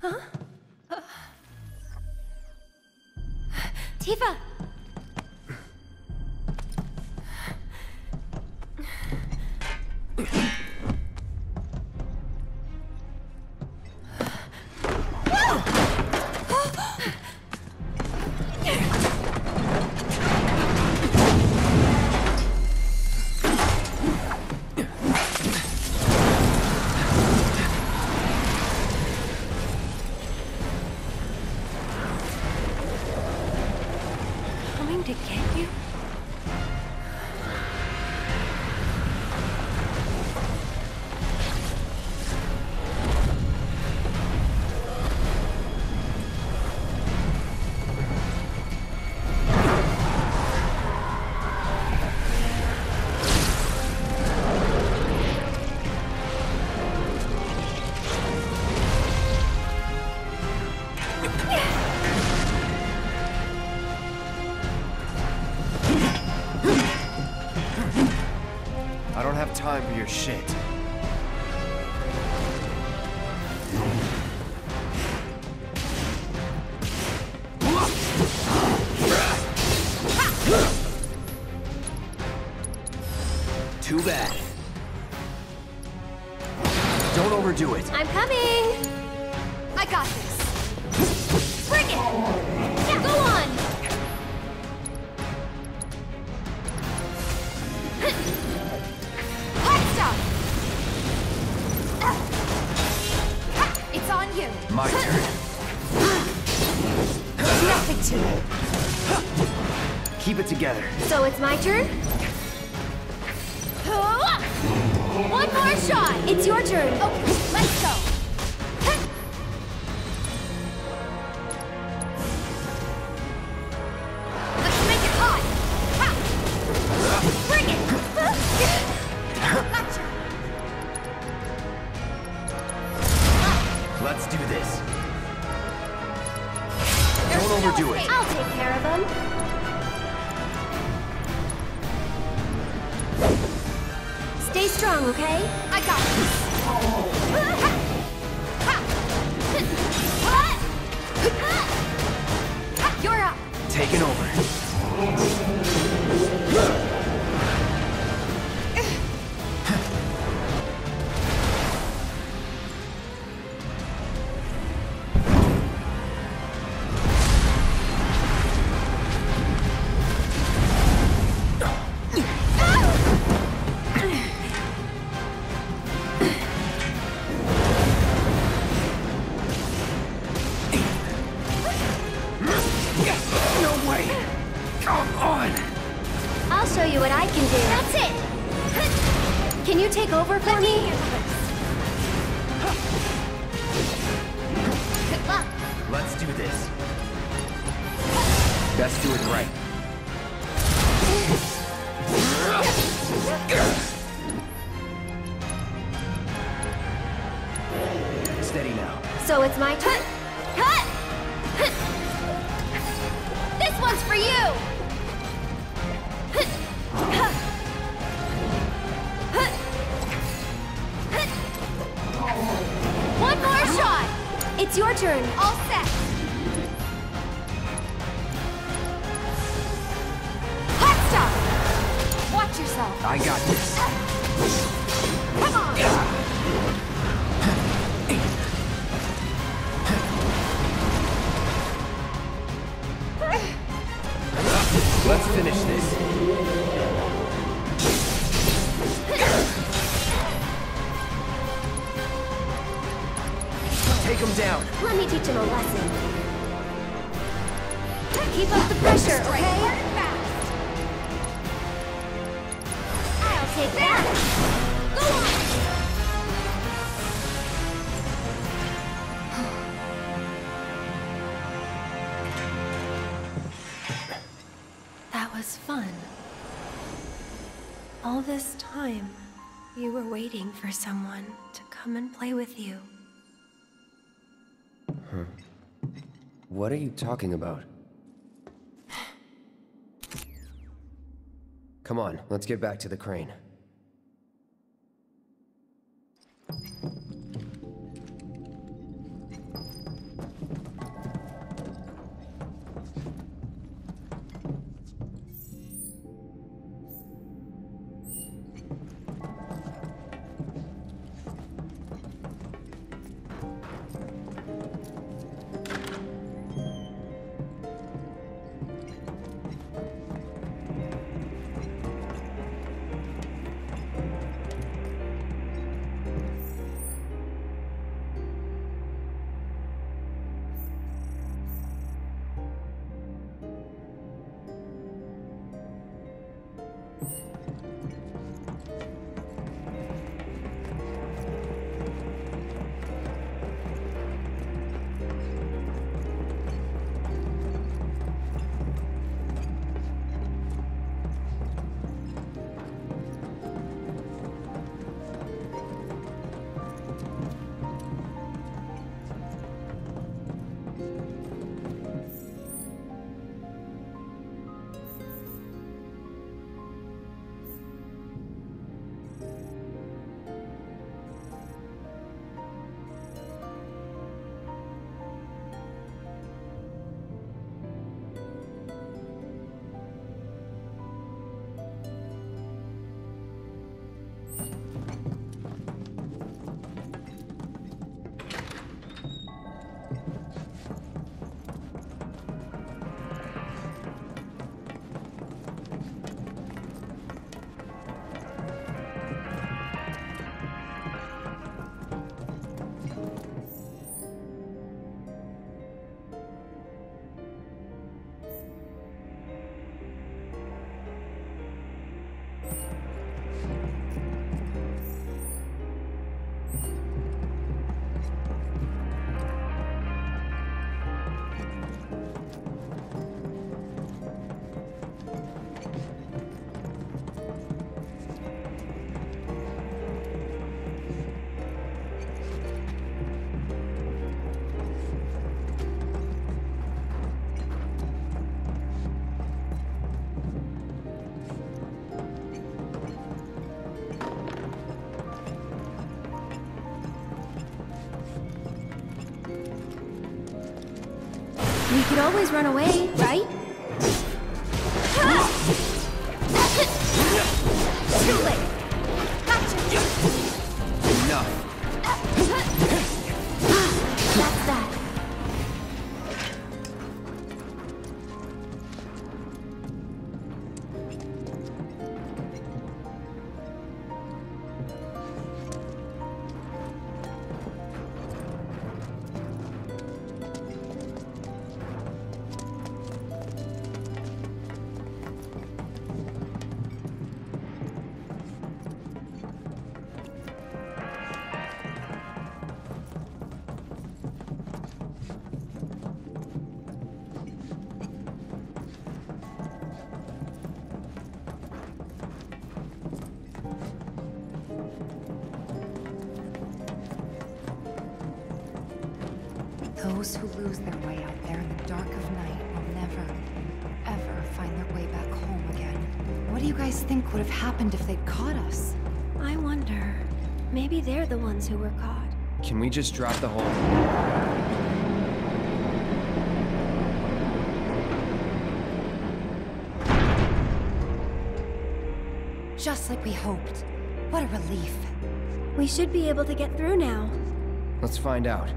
Huh? Uh. Tifa! To get you? Time for your shit. Too bad. Don't overdo it. I'm coming! I got this. Bring it! Yeah, go on! It's on you. My turn. Nothing to it. Keep it together. So it's my turn? One more shot. It's your turn. Okay, let's go. Let's make it hot. Bring it. Gotcha. Let's do this. Don't overdo it. I'll take care of them. Stay strong, okay? I got this. You're up. Taking over. Take over for me? Good luck. Let's do this. Let's do it right. Steady now. So it's my turn? Cut! This one's for you! One more shot! It's your turn. All set. Hot stop! Watch yourself. I got this. Come on! Let's finish this. Take him down. Let me teach him a lesson. Keep up the pressure, okay? I'll take that. Go on! That was fun. All this time, you were waiting for someone to come and play with you. Huh. What are you talking about? Come on, let's get back to the crane. We could always run away, right? Too late. Gotcha. Enough. That's that. Those who lose their way out there in the dark of night will never, ever find their way back home again. What do you guys think would have happened if they'd caught us? I wonder. Maybe they're the ones who were caught. Can we just drop the whole... Just like we hoped. What a relief. We should be able to get through now. Let's find out.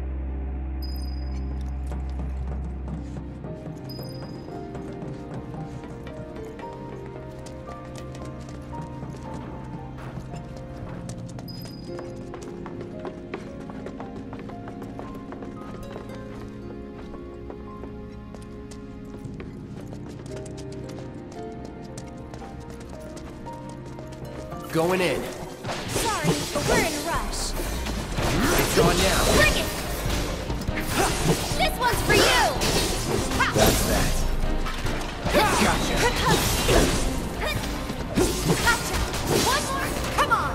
Going in. Sorry, but we're in a rush. It's on now. Bring it! This one's for you! That's that. Gotcha. Gotcha! One more! Come on!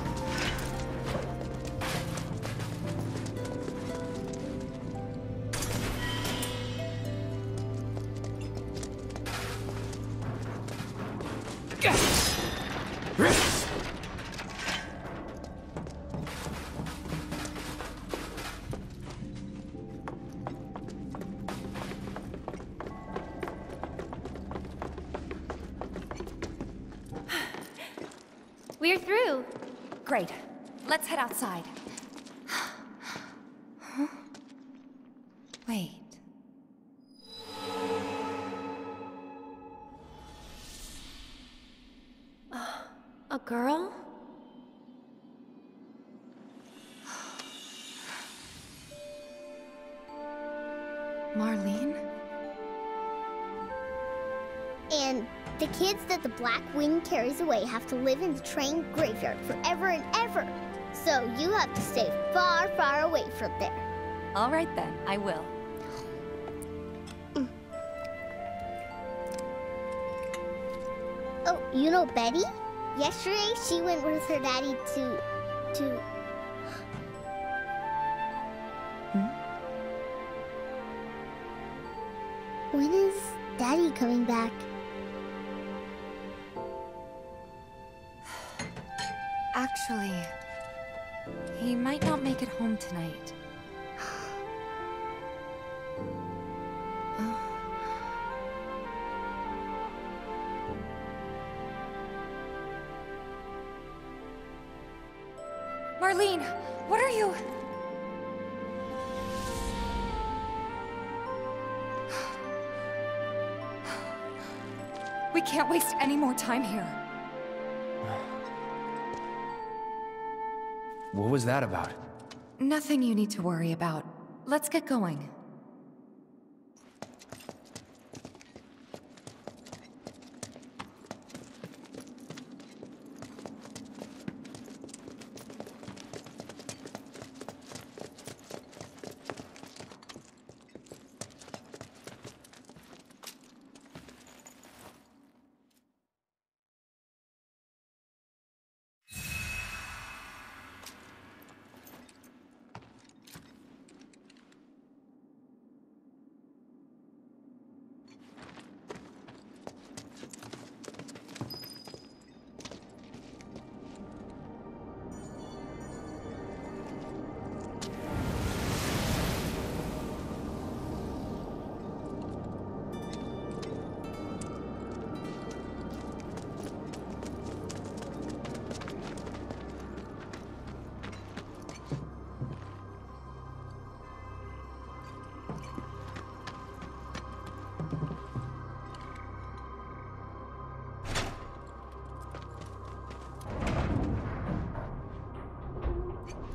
We're through. Great. Let's head outside. Huh? Wait. A girl? Marlene? And the kids that the Black Wing carries away have to live in the train graveyard forever and ever. So you have to stay far, far away from there. All right then, I will. Mm. Oh, you know Betty? Yesterday she went with her daddy to... to... Hmm? When is Daddy coming back? Actually, he might not make it home tonight. Oh. Marlene, what are you? We can't waste any more time here. What was that about? Nothing you need to worry about. Let's get going.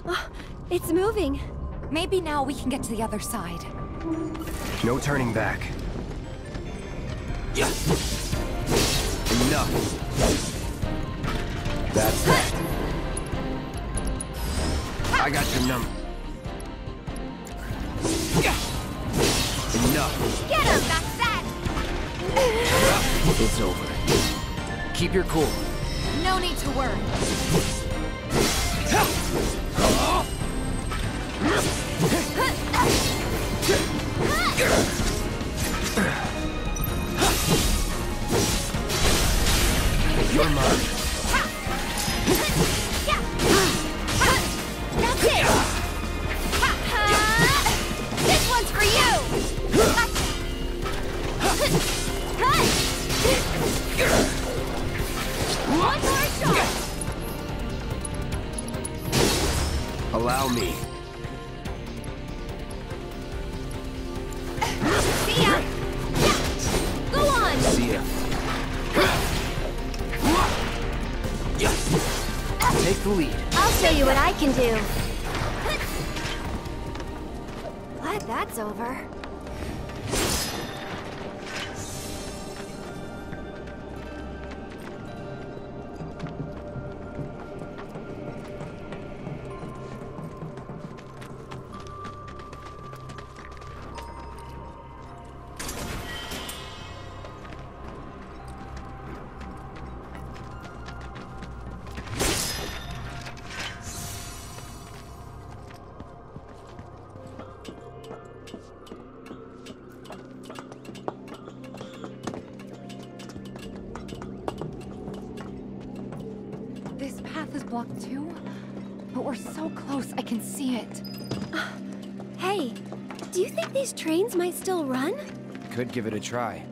Oh, it's moving. Maybe now we can get to the other side. No turning back. Yeah. Enough. That's that. I got your number. Enough. Get him, that's that! It's over. Keep your cool. No need to worry. You're mine. That's it! This one's for you! One more shot! Allow me. See ya! Go on! See ya. Take the lead. I'll show you what I can do. Glad that's over. This path is blocked too, but we're so close I can see it. Hey, do you think these trains might still run? Could give it a try.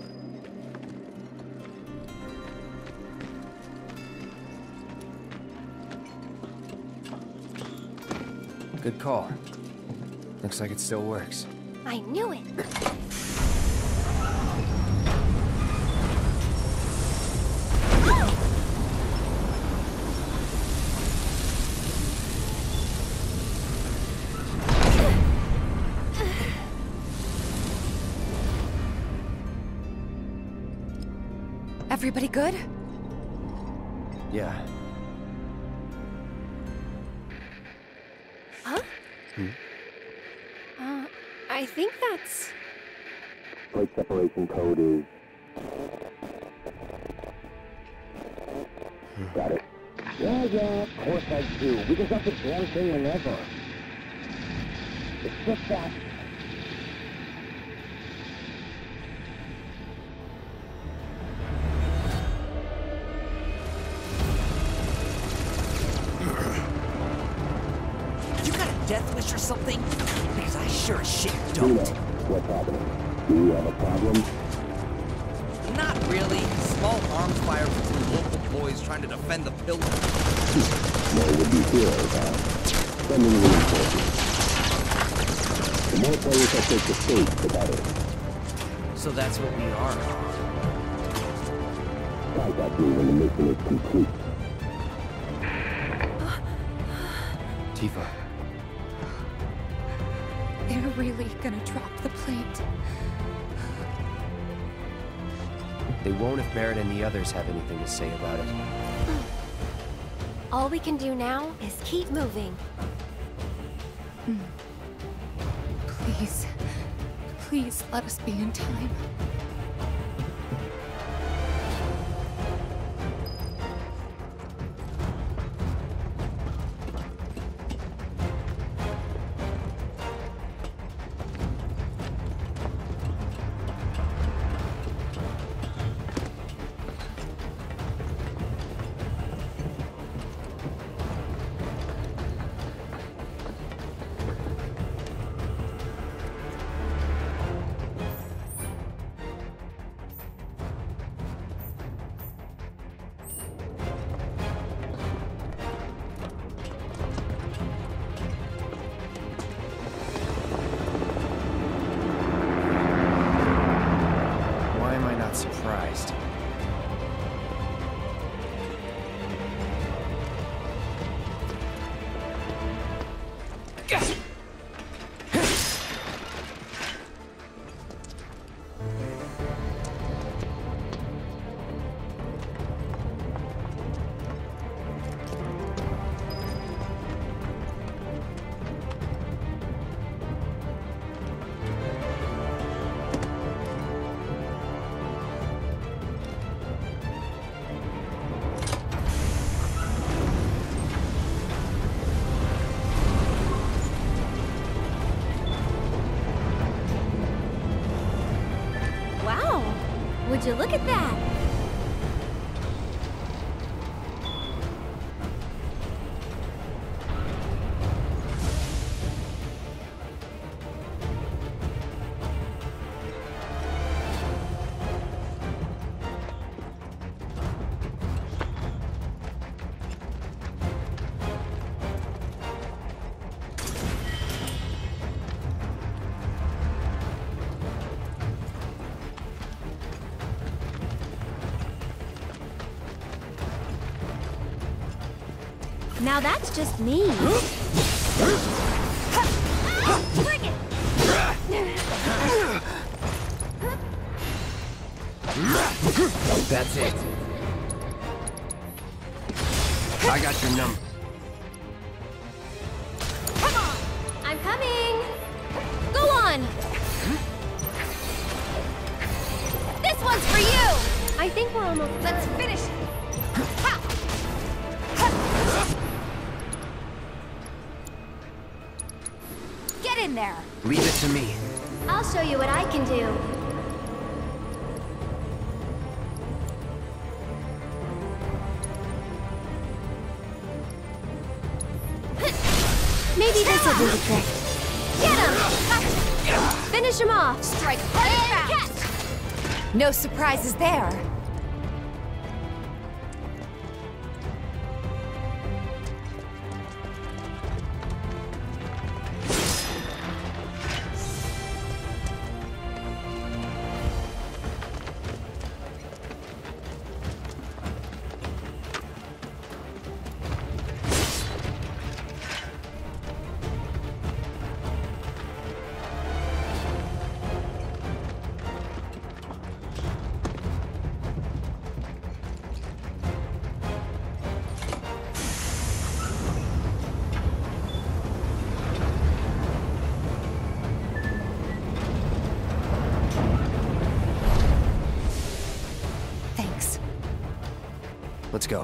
Good call. Looks like it still works. I knew it. Everybody good? Yeah. Huh? Hmm? Uh, I think that's... Plate separation code is... Got it. Yeah, yeah, of course I do. We just have the damn thing whenever. It's just that... Death wish or something? Because I sure as shit Don't. don't. What's happening? Do you have a problem? Not really. Small arms fire from two local boys trying to defend the building. More would be here, uh, sending reinforcements. The more players that take the stage, the better. So that's what we are. Contact me when the mission is complete. Tifa. They're really gonna drop the plate. They won't if Barrett and the others have anything to say about it. All we can do now is keep moving. Please, please let us be in time. Would you look at that? Now that's just me. Bring it! That's it. I got your number. Come on! I'm coming! Go on! This one's for you! I think we're almost done. Let's finish it! Ha! Get in there! Leave it to me. I'll show you what I can do. Maybe this'll do the trick. Get him! Finish him off! Strike hard and fast! No surprises there. Let's go.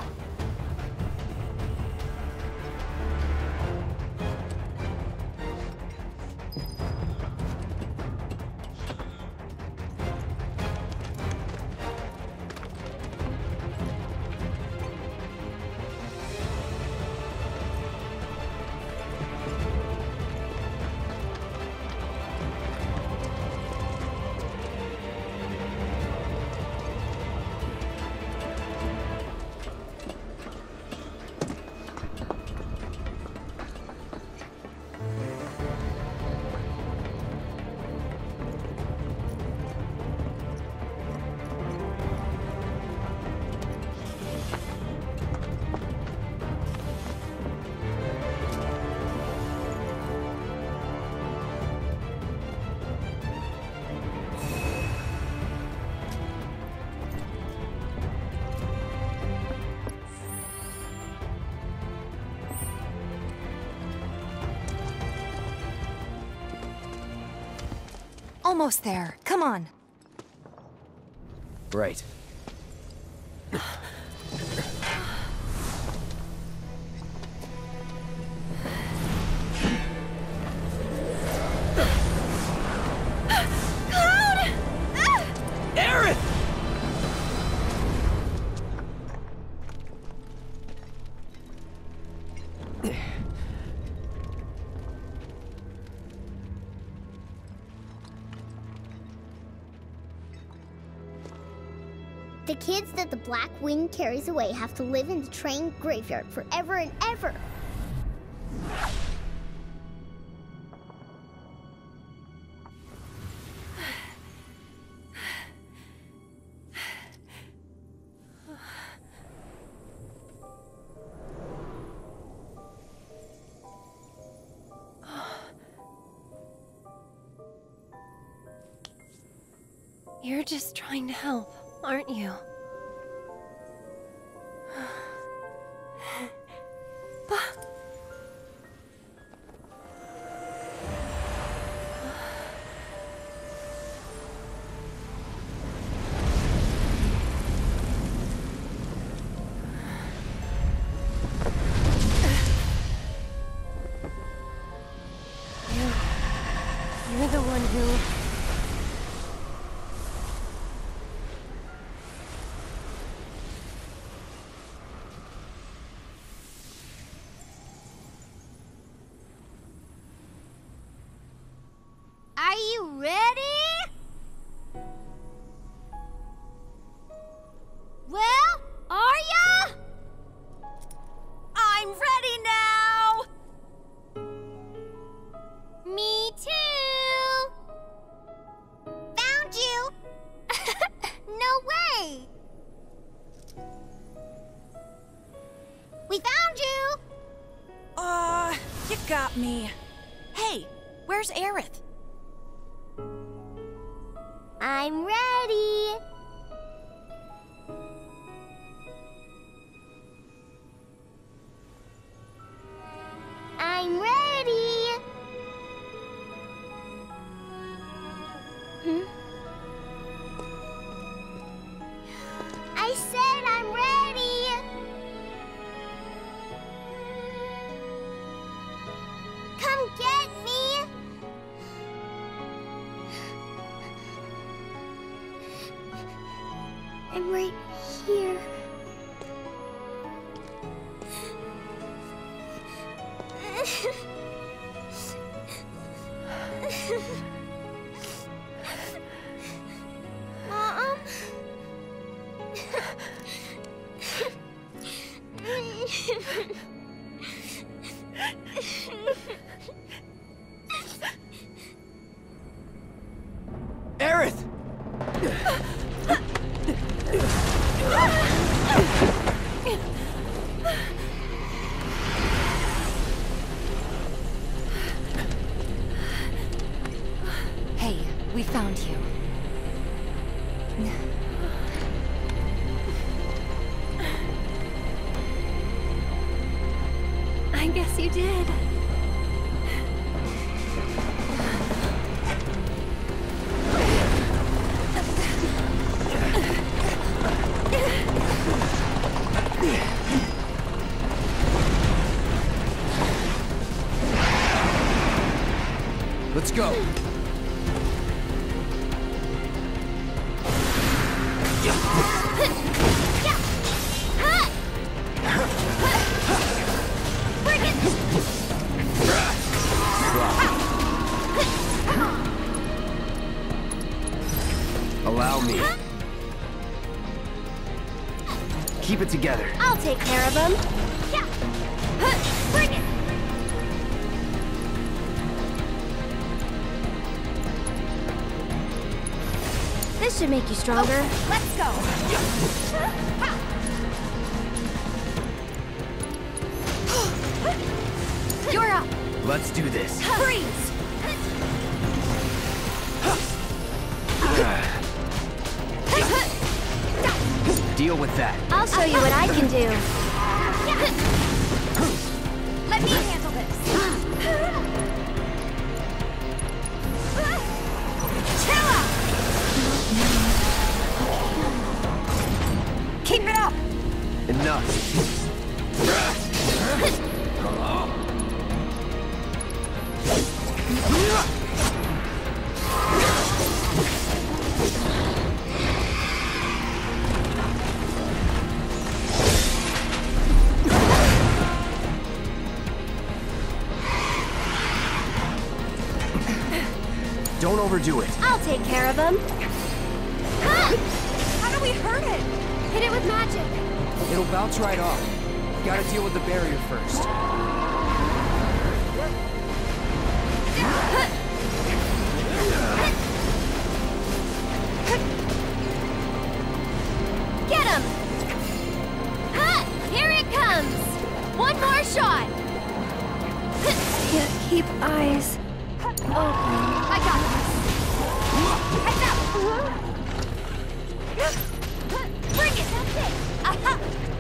Almost there. Come on. Right. The kids that the Black Wind carries away have to live in the train graveyard forever and ever. You're just trying to help, aren't you? You're the one who... Are you ready? Well, are ya? I'm ready now! Me too! Found you! No way! We found you! Uh, you got me. Hey, where's Aerith? I'm ready! I'm ready! Hmm? I said I'm ready! Come get me! I'm right here. Mom? Aerith! Hey, we found you. I guess you did. Let's go. Allow me. Keep it together. I'll take care of him. Yeah. Bring it! This should make you stronger. Oh, let's go! You're up. Let's do this. Freeze! Deal with that. I'll show you what I can do. Let me handle this! Chill out! Keep it up! Enough. Don't overdo it. I'll take care of him. How do we hurt it? Hit it with magic. It'll bounce right off. Gotta deal with the barrier first. Get him! Here it comes! One more shot! Can't keep eyes open. I got this! Heads up! Bring it! That's it! Aha!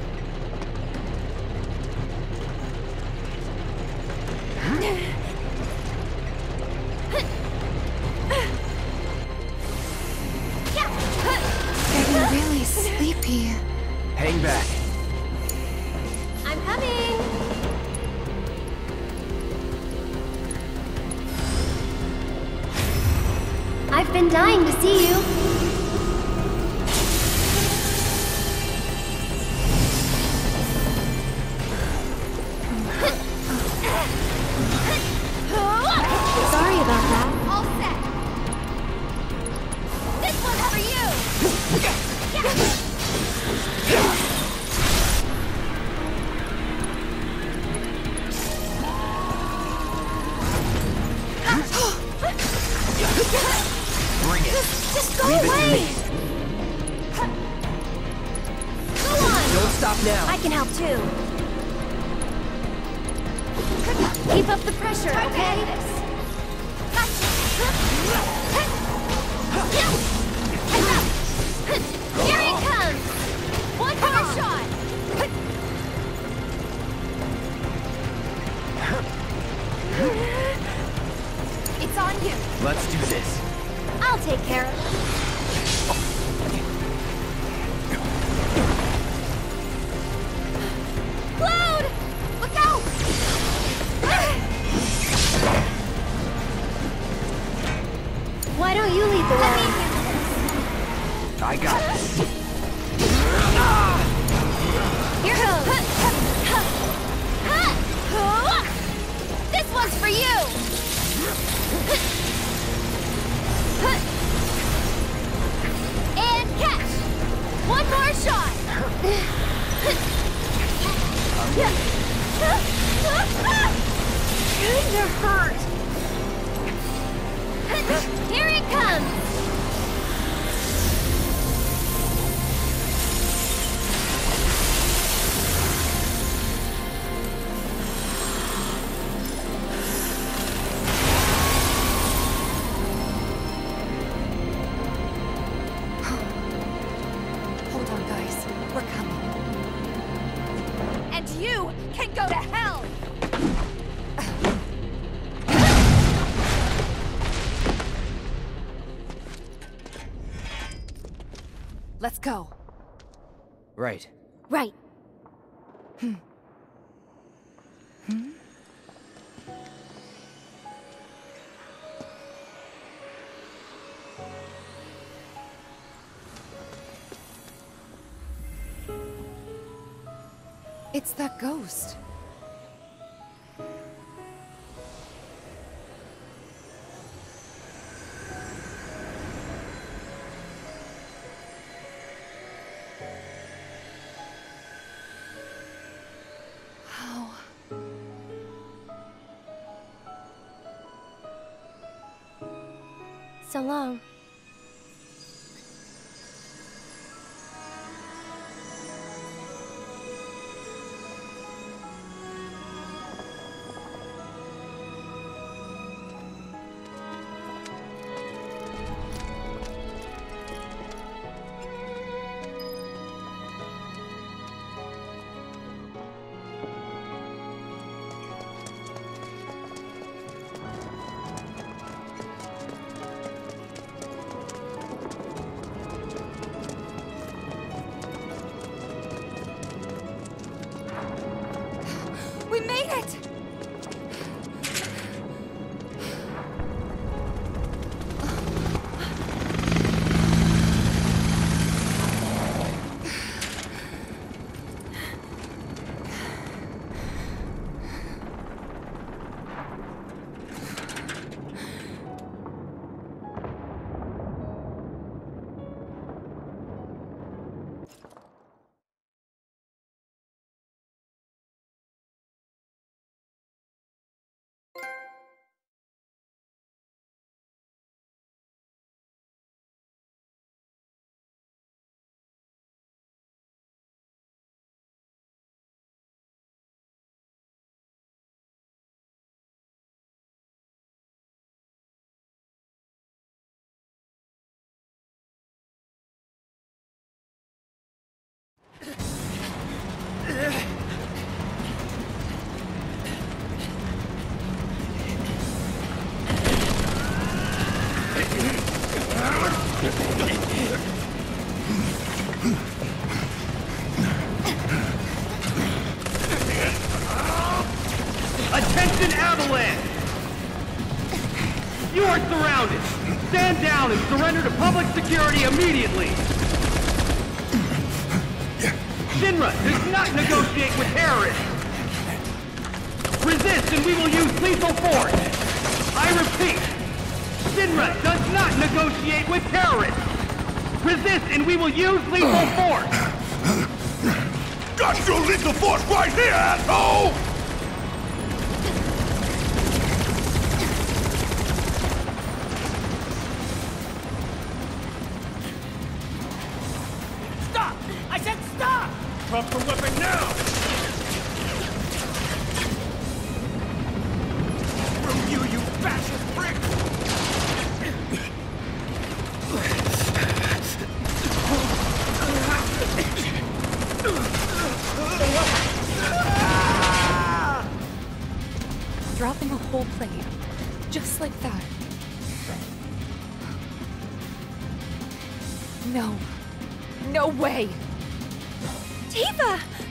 Getting really sleepy. Hang back. I'm coming! I've been dying to see you. Sorry about that. All set! This one's for you! Bring it. Just go Leave it to away! me. Go on! Don't stop now. I can help too. Keep up the pressure, okay? Here he comes! One more shot! It's on you! Let's do this. I'll take care of it. Cloud! Look out! Why don't you lead the Let way? me handle I got this. Here goes. this one's for you! And catch! One more shot! Kinda hurt. Here it comes! Hold on, guys. We're coming. And you can go to hell! Let's go. Right. Right. It's that ghost. How? So long. You are surrounded! Stand down and surrender to public security immediately! Shinra does not negotiate with terrorists! Resist and we will use lethal force! I repeat, Shinra does not negotiate with terrorists! Resist and we will use lethal force! Got your lethal force right here, asshole! Stop! I said stop! Drop the weapon now! Screw you, you fascist prick! Dropping a whole plate. Just like that. No. No way! Tifa!